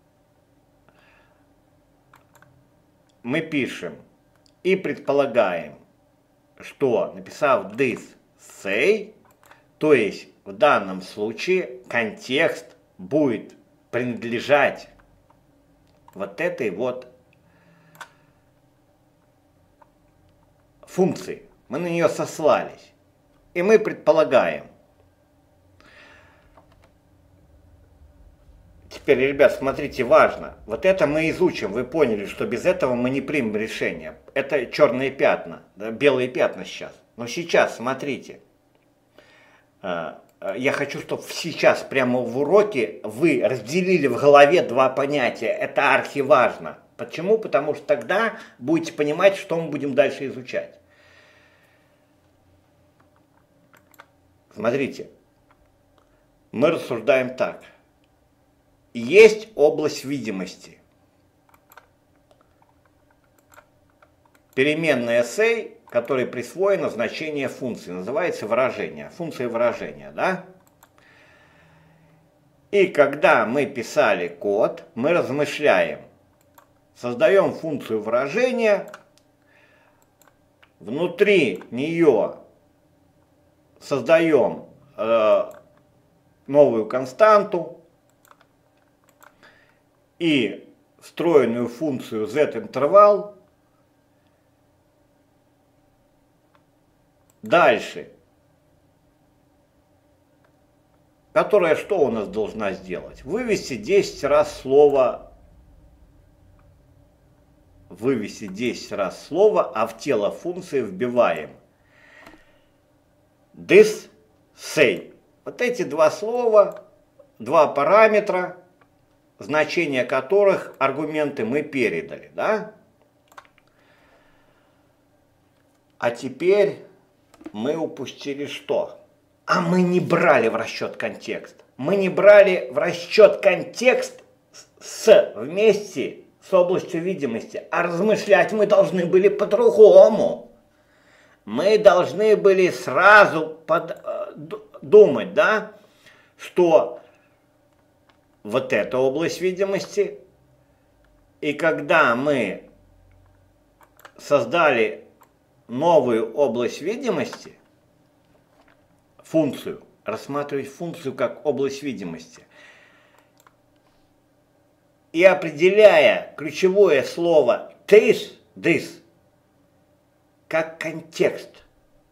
мы пишем и предполагаем, что, написав this say, то есть в данном случае контекст будет принадлежать вот этой вот функции. Мы на нее сослались. И мы предполагаем. Теперь, ребят, смотрите, важно. Вот это мы изучим. Вы поняли, что без этого мы не примем решение. Это черные пятна, да, белые пятна сейчас. Но сейчас, смотрите. Я хочу, чтобы сейчас, прямо в уроке, вы разделили в голове два понятия. Это архиважно. Почему? Потому что тогда будете понимать, что мы будем дальше изучать. Смотрите, мы рассуждаем так. Есть область видимости. Переменная say, которой присвоено значение функции, называется выражение, функция выражения, да? И когда мы писали код, мы размышляем, создаем функцию выражения, внутри нее создаем э, новую константу и встроенную функцию z-интервал. Дальше, которая что у нас должна сделать? Вывести десять раз слово, вывести десять раз слово, а в тело функции вбиваем this, say. Вот эти два слова, два параметра, значения которых аргументы мы передали, да? А теперь мы упустили что? А мы не брали в расчет контекст. Мы не брали в расчет контекст с вместе с областью видимости. А размышлять мы должны были по-другому. Мы должны были сразу под, думать, да, что вот эта область видимости, и когда мы создали новую область видимости, функцию, рассматривать функцию как область видимости, и определяя ключевое слово this, this, как контекст.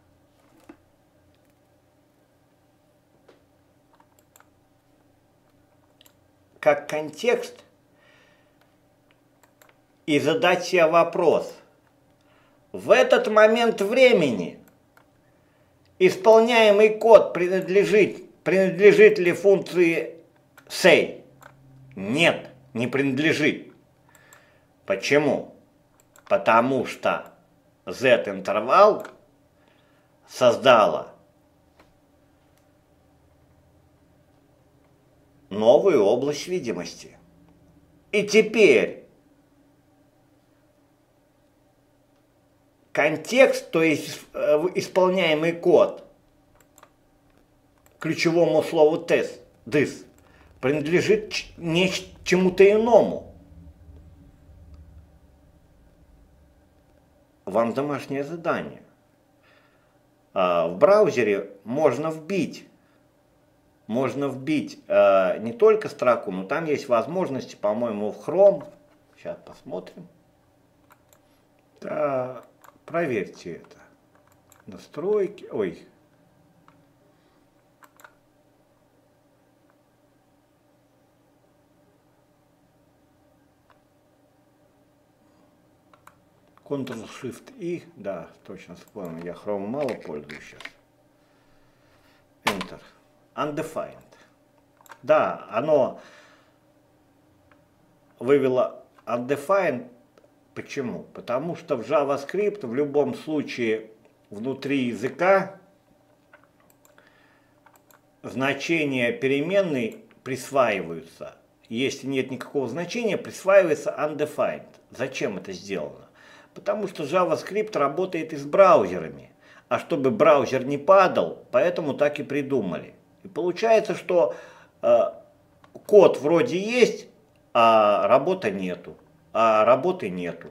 Как контекст, и задать себе вопрос. В этот момент времени исполняемый код принадлежит, принадлежит ли функции say? Нет, не принадлежит. Почему? Потому что z-интервал создала новую область видимости. И теперь контекст, то есть исполняемый код, ключевому слову this, this принадлежит не чему-то иному. Вам домашнее задание. В браузере можно вбить, можно вбить не только строку, но там есть возможности, по-моему, в Chrome. Сейчас посмотрим. Да. Проверьте это. Настройки. Ой. контрол-шифт-И. Да, точно вспомнил. Я Chrome мало пользуюсь сейчас. Enter. Undefined. Да, оно вывело undefined. Почему? Потому что в JavaScript в любом случае внутри языка значения переменной присваиваются. Если нет никакого значения, присваивается undefined. Зачем это сделано? Потому что JavaScript работает и с браузерами. А чтобы браузер не падал, поэтому так и придумали. И получается, что э, код вроде есть, а работы нету. А работы нету.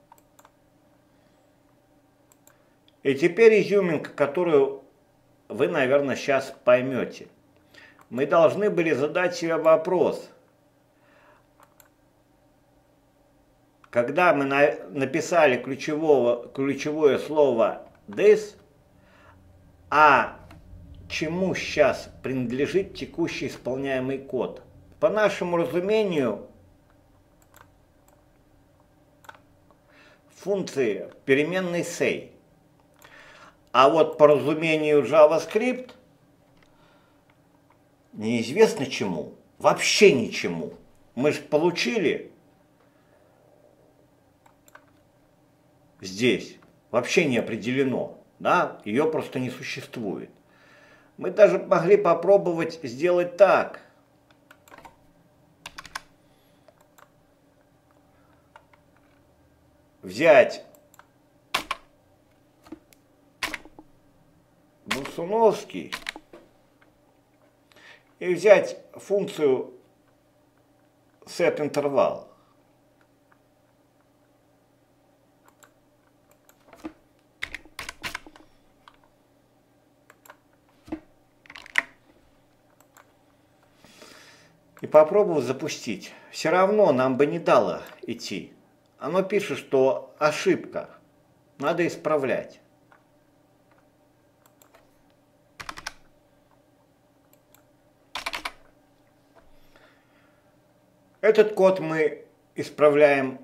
И теперь изюминка, которую вы, наверное, сейчас поймете. Мы должны были задать себе вопрос. когда мы на, написали ключевого, ключевое слово this, а чему сейчас принадлежит текущий исполняемый код? По нашему разумению, функции переменной say. А вот по разумению JavaScript неизвестно чему, вообще ничему. Мы же получили здесь, вообще не определено, да, ее просто не существует. Мы даже могли попробовать сделать так. Взять Болсуновский и взять функцию setInterval. И попробовать запустить. Все равно нам бы не дало идти. Оно пишет, что ошибка, надо исправлять. Этот код мы исправляем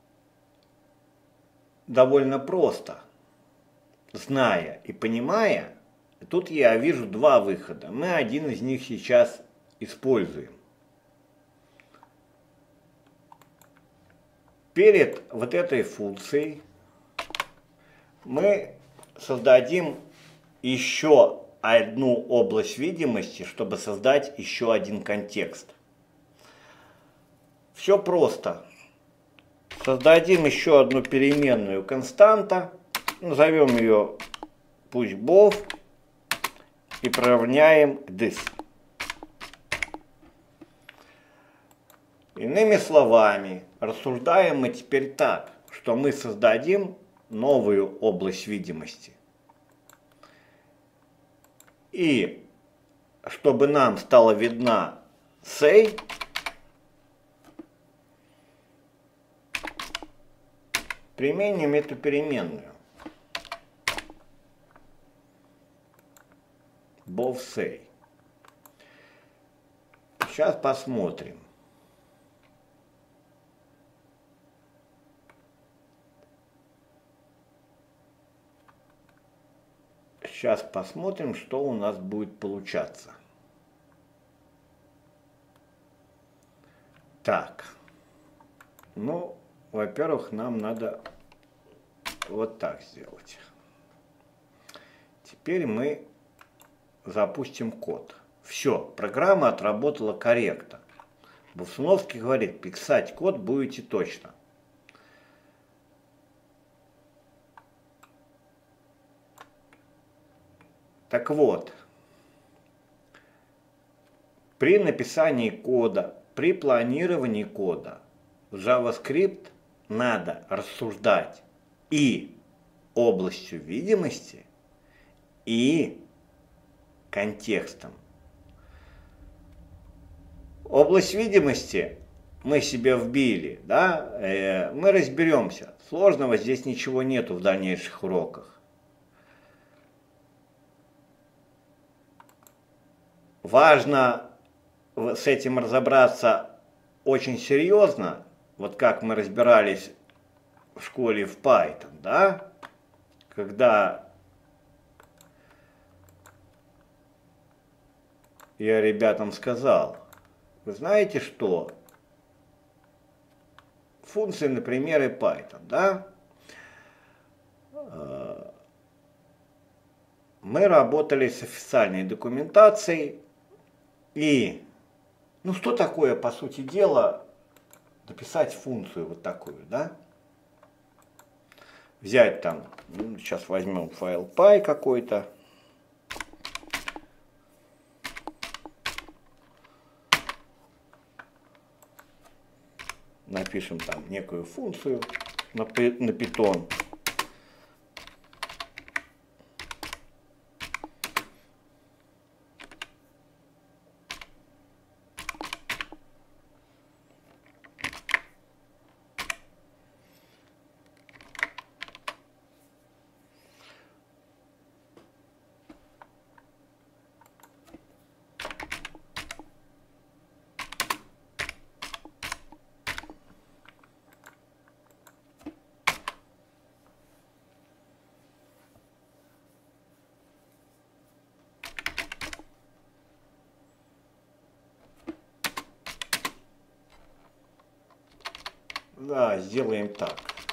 довольно просто, зная и понимая. Тут я вижу два выхода. Мы один из них сейчас используем. Перед вот этой функцией мы создадим еще одну область видимости, чтобы создать еще один контекст. Все просто. Создадим еще одну переменную константа, назовем ее пусть bof и приравняем к this. Иными словами, рассуждаем мы теперь так, что мы создадим новую область видимости. И чтобы нам стала видна say, применим эту переменную bof say. Сейчас посмотрим. Сейчас посмотрим, что у нас будет получаться. Так. Ну, во-первых, нам надо вот так сделать. Теперь мы запустим код. Все, программа отработала корректно. Болсуновский говорит, писать код будете точно. Так вот, при написании кода, при планировании кода в JavaScript надо рассуждать и областью видимости, и контекстом. Область видимости мы себе вбили, да, э, мы разберемся. Сложного здесь ничего нету в дальнейших уроках. Важно с этим разобраться очень серьезно, вот как мы разбирались в школе в Python, да, когда я ребятам сказал, вы знаете что, функции, например, и Python, да, мы работали с официальной документацией. И, ну что такое, по сути дела, написать функцию вот такую, да? Взять там, ну, сейчас возьмем файл py какой-то. Напишем там некую функцию на, на Python. Да, сделаем так.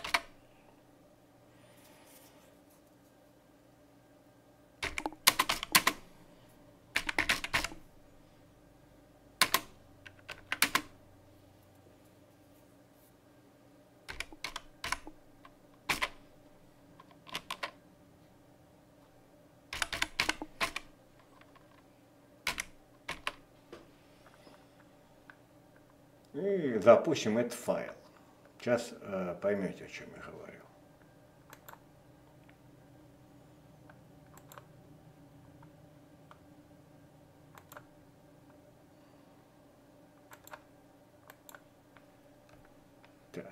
И запустим этот файл. Сейчас э, поймете, о чем я говорю. Так.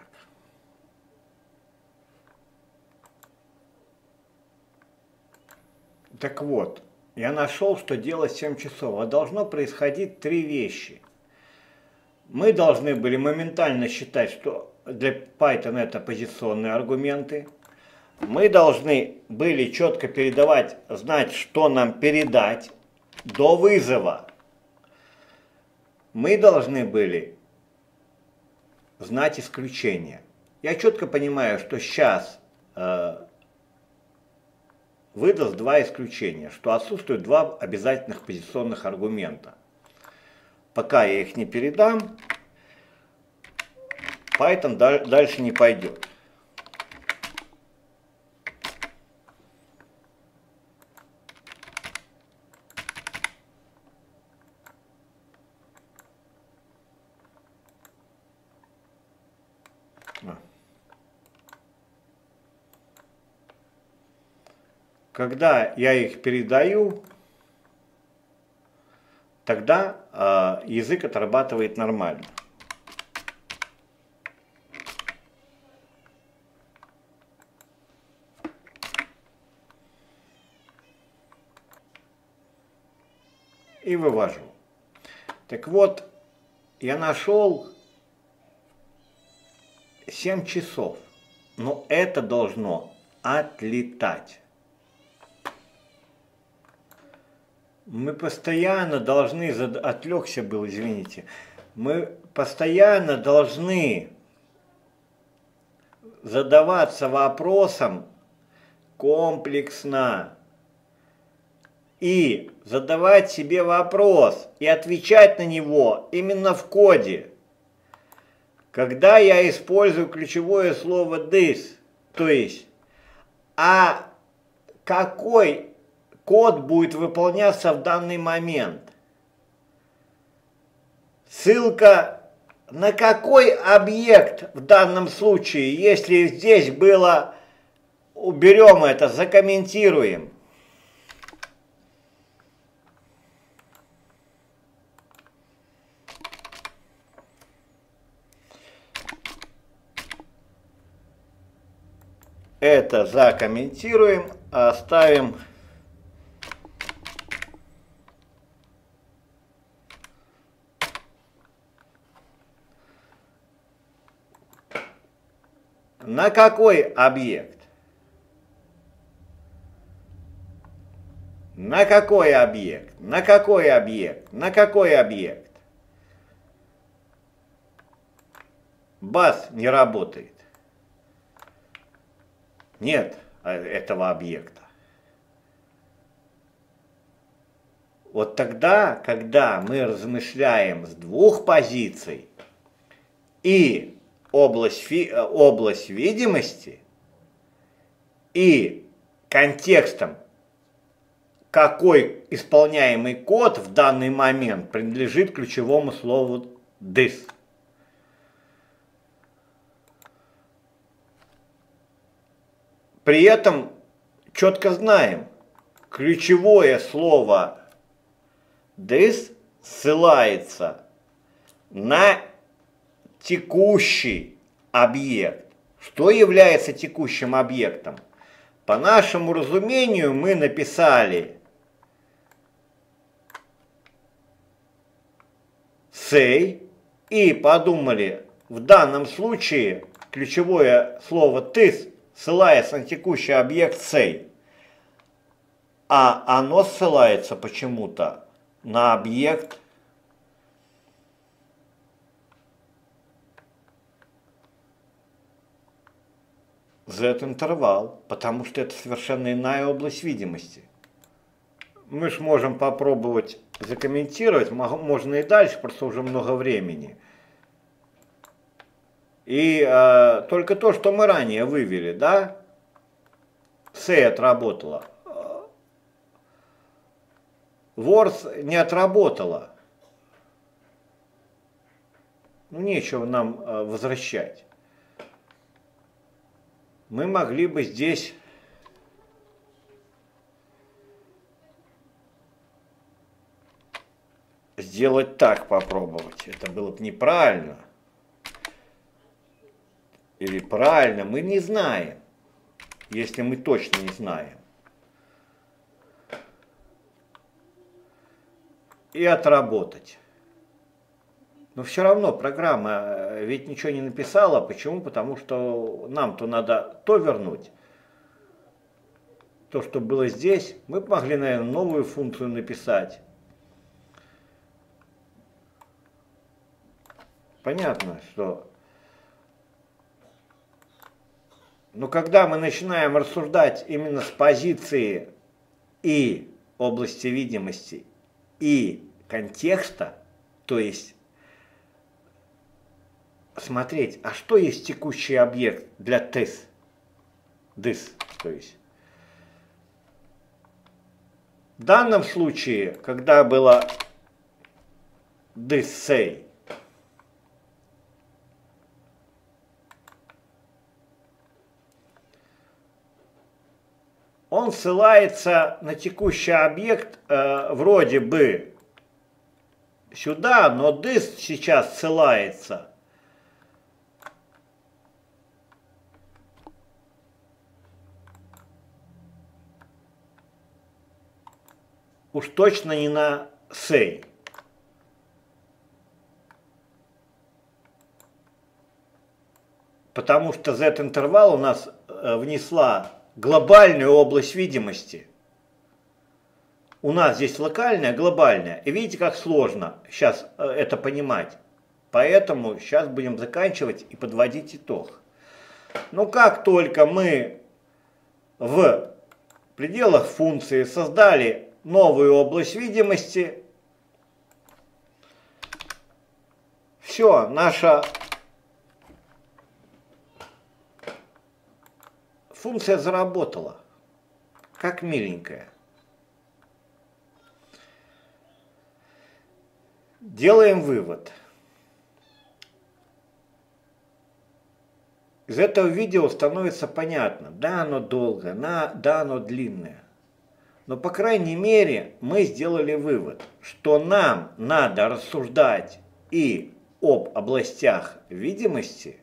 Так вот, я нашел, что делать в семь часов. А должно происходить три вещи. Мы должны были моментально считать, что для Python это позиционные аргументы. Мы должны были четко передавать, знать, что нам передать до вызова. Мы должны были знать исключения. Я четко понимаю, что сейчас э, выдаст два исключения, что отсутствуют два обязательных позиционных аргумента. Пока я их не передам, Python дальше не пойдет. Когда я их передаю, тогда э, язык отрабатывает нормально. И вывожу. Так вот, я нашел семь часов, но это должно отлетать. Мы постоянно должны, отвлекся был, извините, мы постоянно должны задаваться вопросом комплексно и задавать себе вопрос и отвечать на него именно в коде. Когда я использую ключевое слово this, то есть, а какой код будет выполняться в данный момент? Ссылка на какой объект в данном случае, если здесь было, уберем это, закомментируем. Это закомментируем, оставим. На какой объект? На какой объект? На какой объект? На какой объект? Бас не работает. Нет этого объекта. Вот тогда, когда мы размышляем с двух позиций и область, область видимости и контекстом, какой исполняемый код в данный момент принадлежит ключевому слову this. При этом четко знаем, ключевое слово this ссылается на текущий объект. Что является текущим объектом? По нашему разумению мы написали say и подумали, в данном случае ключевое слово this ссылается на текущий объект say, а оно ссылается почему-то на объект Z-интервал, потому что это совершенно иная область видимости. Мы же можем попробовать закомментировать, можно и дальше, просто уже много времени. И э, только то, что мы ранее вывели, да, С отработала. Ворс не отработала. Ну, нечего нам э, возвращать. Мы могли бы здесь сделать так, попробовать. Это было бы неправильно. Или правильно, мы не знаем, если мы точно не знаем. И отработать. Но все равно программа ведь ничего не написала. Почему? Потому что нам-то надо то вернуть. То, что было здесь, мы могли, наверное, новую функцию написать. Понятно, что... Но когда мы начинаем рассуждать именно с позиции и области видимости, и контекста, то есть смотреть, а что есть текущий объект для this, this, то есть. В данном случае, когда было this say, он ссылается на текущий объект э, вроде бы сюда, но this сейчас ссылается уж точно не на say. Потому что Z-интервал у нас э, внесла глобальную область видимости. У нас здесь локальная, глобальная. И видите, как сложно сейчас э, это понимать. Поэтому сейчас будем заканчивать и подводить итог. Но как только мы в пределах функции создали новую область видимости, все, наша функция заработала, как миленькая. Делаем вывод. Из этого видео становится понятно, да, оно долгое, да, оно длинное. Но, по крайней мере, мы сделали вывод, что нам надо рассуждать и об областях видимости,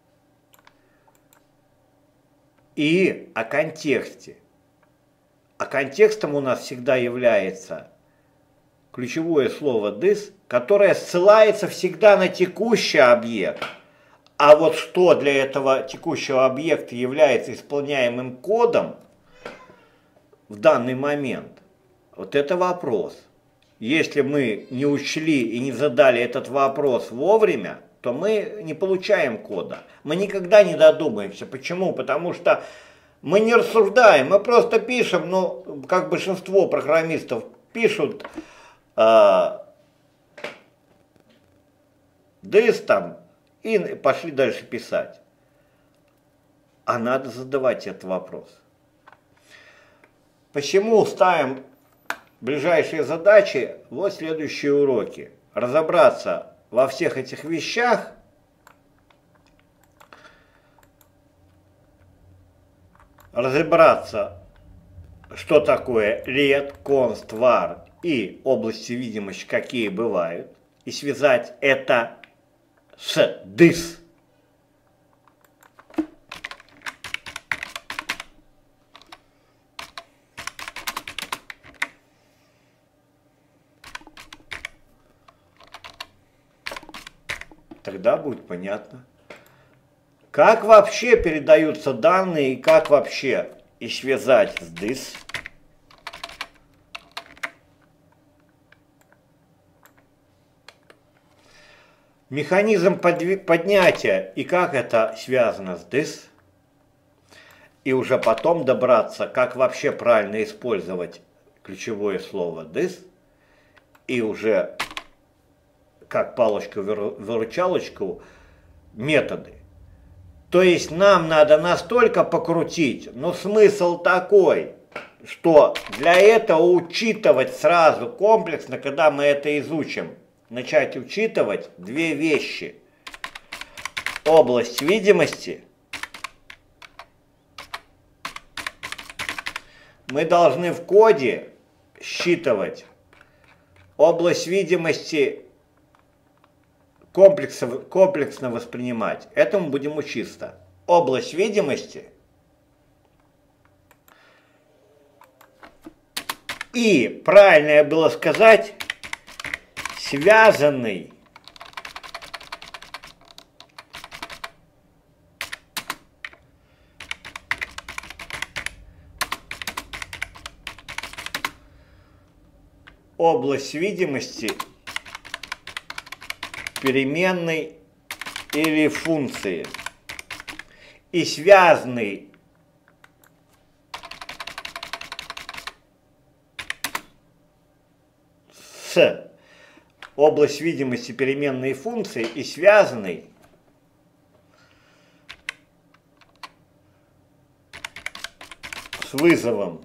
и о контексте. А контекстом у нас всегда является ключевое слово this, которое ссылается всегда на текущий объект. А вот что для этого текущего объекта является исполняемым кодом в данный момент, вот это вопрос. Если мы не учли и не задали этот вопрос вовремя, то мы не получаем кода. Мы никогда не додумаемся. Почему? Потому что мы не рассуждаем, мы просто пишем, ну, как большинство программистов пишут э, this там, и пошли дальше писать. А надо задавать этот вопрос. Почему ставим ближайшие задачи? Вот следующие уроки. Разобраться во всех этих вещах, разобраться, что такое лет, const, var и области видимости, какие бывают, и связать это с this. Тогда будет понятно, как вообще передаются данные и как вообще и связать с this. Механизм поднятия и как это связано с this. и уже потом добраться, как вообще правильно использовать ключевое слово this, и уже как палочку-выручалочку методы. То есть нам надо настолько покрутить, но смысл такой, что для этого учитывать сразу комплексно, когда мы это изучим, начать учитывать две вещи. Область видимости. Мы должны в коде считывать область видимости комплексно, комплексно воспринимать. Этому будем учиться. Область видимости и, правильно было сказать, связанный область видимости переменной или функции и связанный с область видимости переменной функции и связанный с вызовом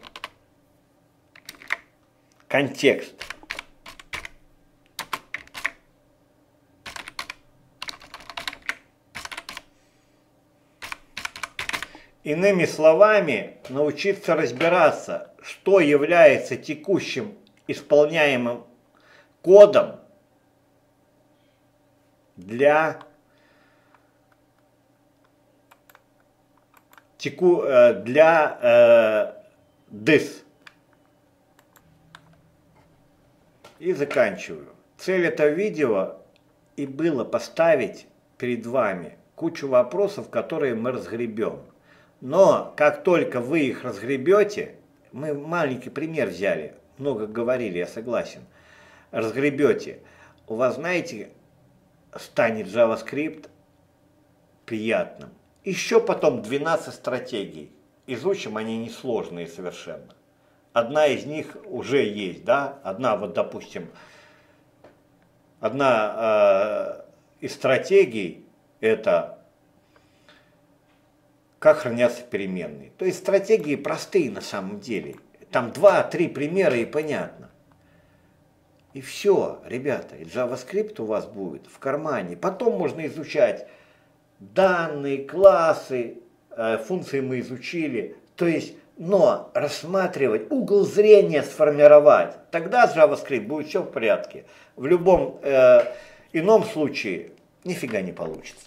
контекст. Иными словами, научиться разбираться, что является текущим исполняемым кодом для, теку, для э, this. И заканчиваю. Цель этого видео и было поставить перед вами кучу вопросов, которые мы разгребем. Но как только вы их разгребете, мы маленький пример взяли, много говорили, я согласен, разгребете, у вас, знаете, станет JavaScript приятным. Еще потом двенадцать стратегий. Изучим, они несложные совершенно. Одна из них уже есть, да, одна вот, допустим, одна э, из стратегий это как хранятся переменные. То есть стратегии простые на самом деле. Там два-три примера и понятно. И все, ребята, и JavaScript у вас будет в кармане. Потом можно изучать данные, классы, э, функции мы изучили. То есть, но рассматривать, угол зрения сформировать. Тогда с JavaScript будет все в порядке. В любом э, ином случае нифига не получится.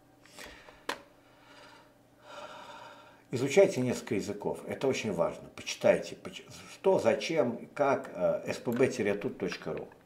Изучайте несколько языков, это очень важно. Почитайте, что, зачем, как, эс пэ бэ тире тут точка ру.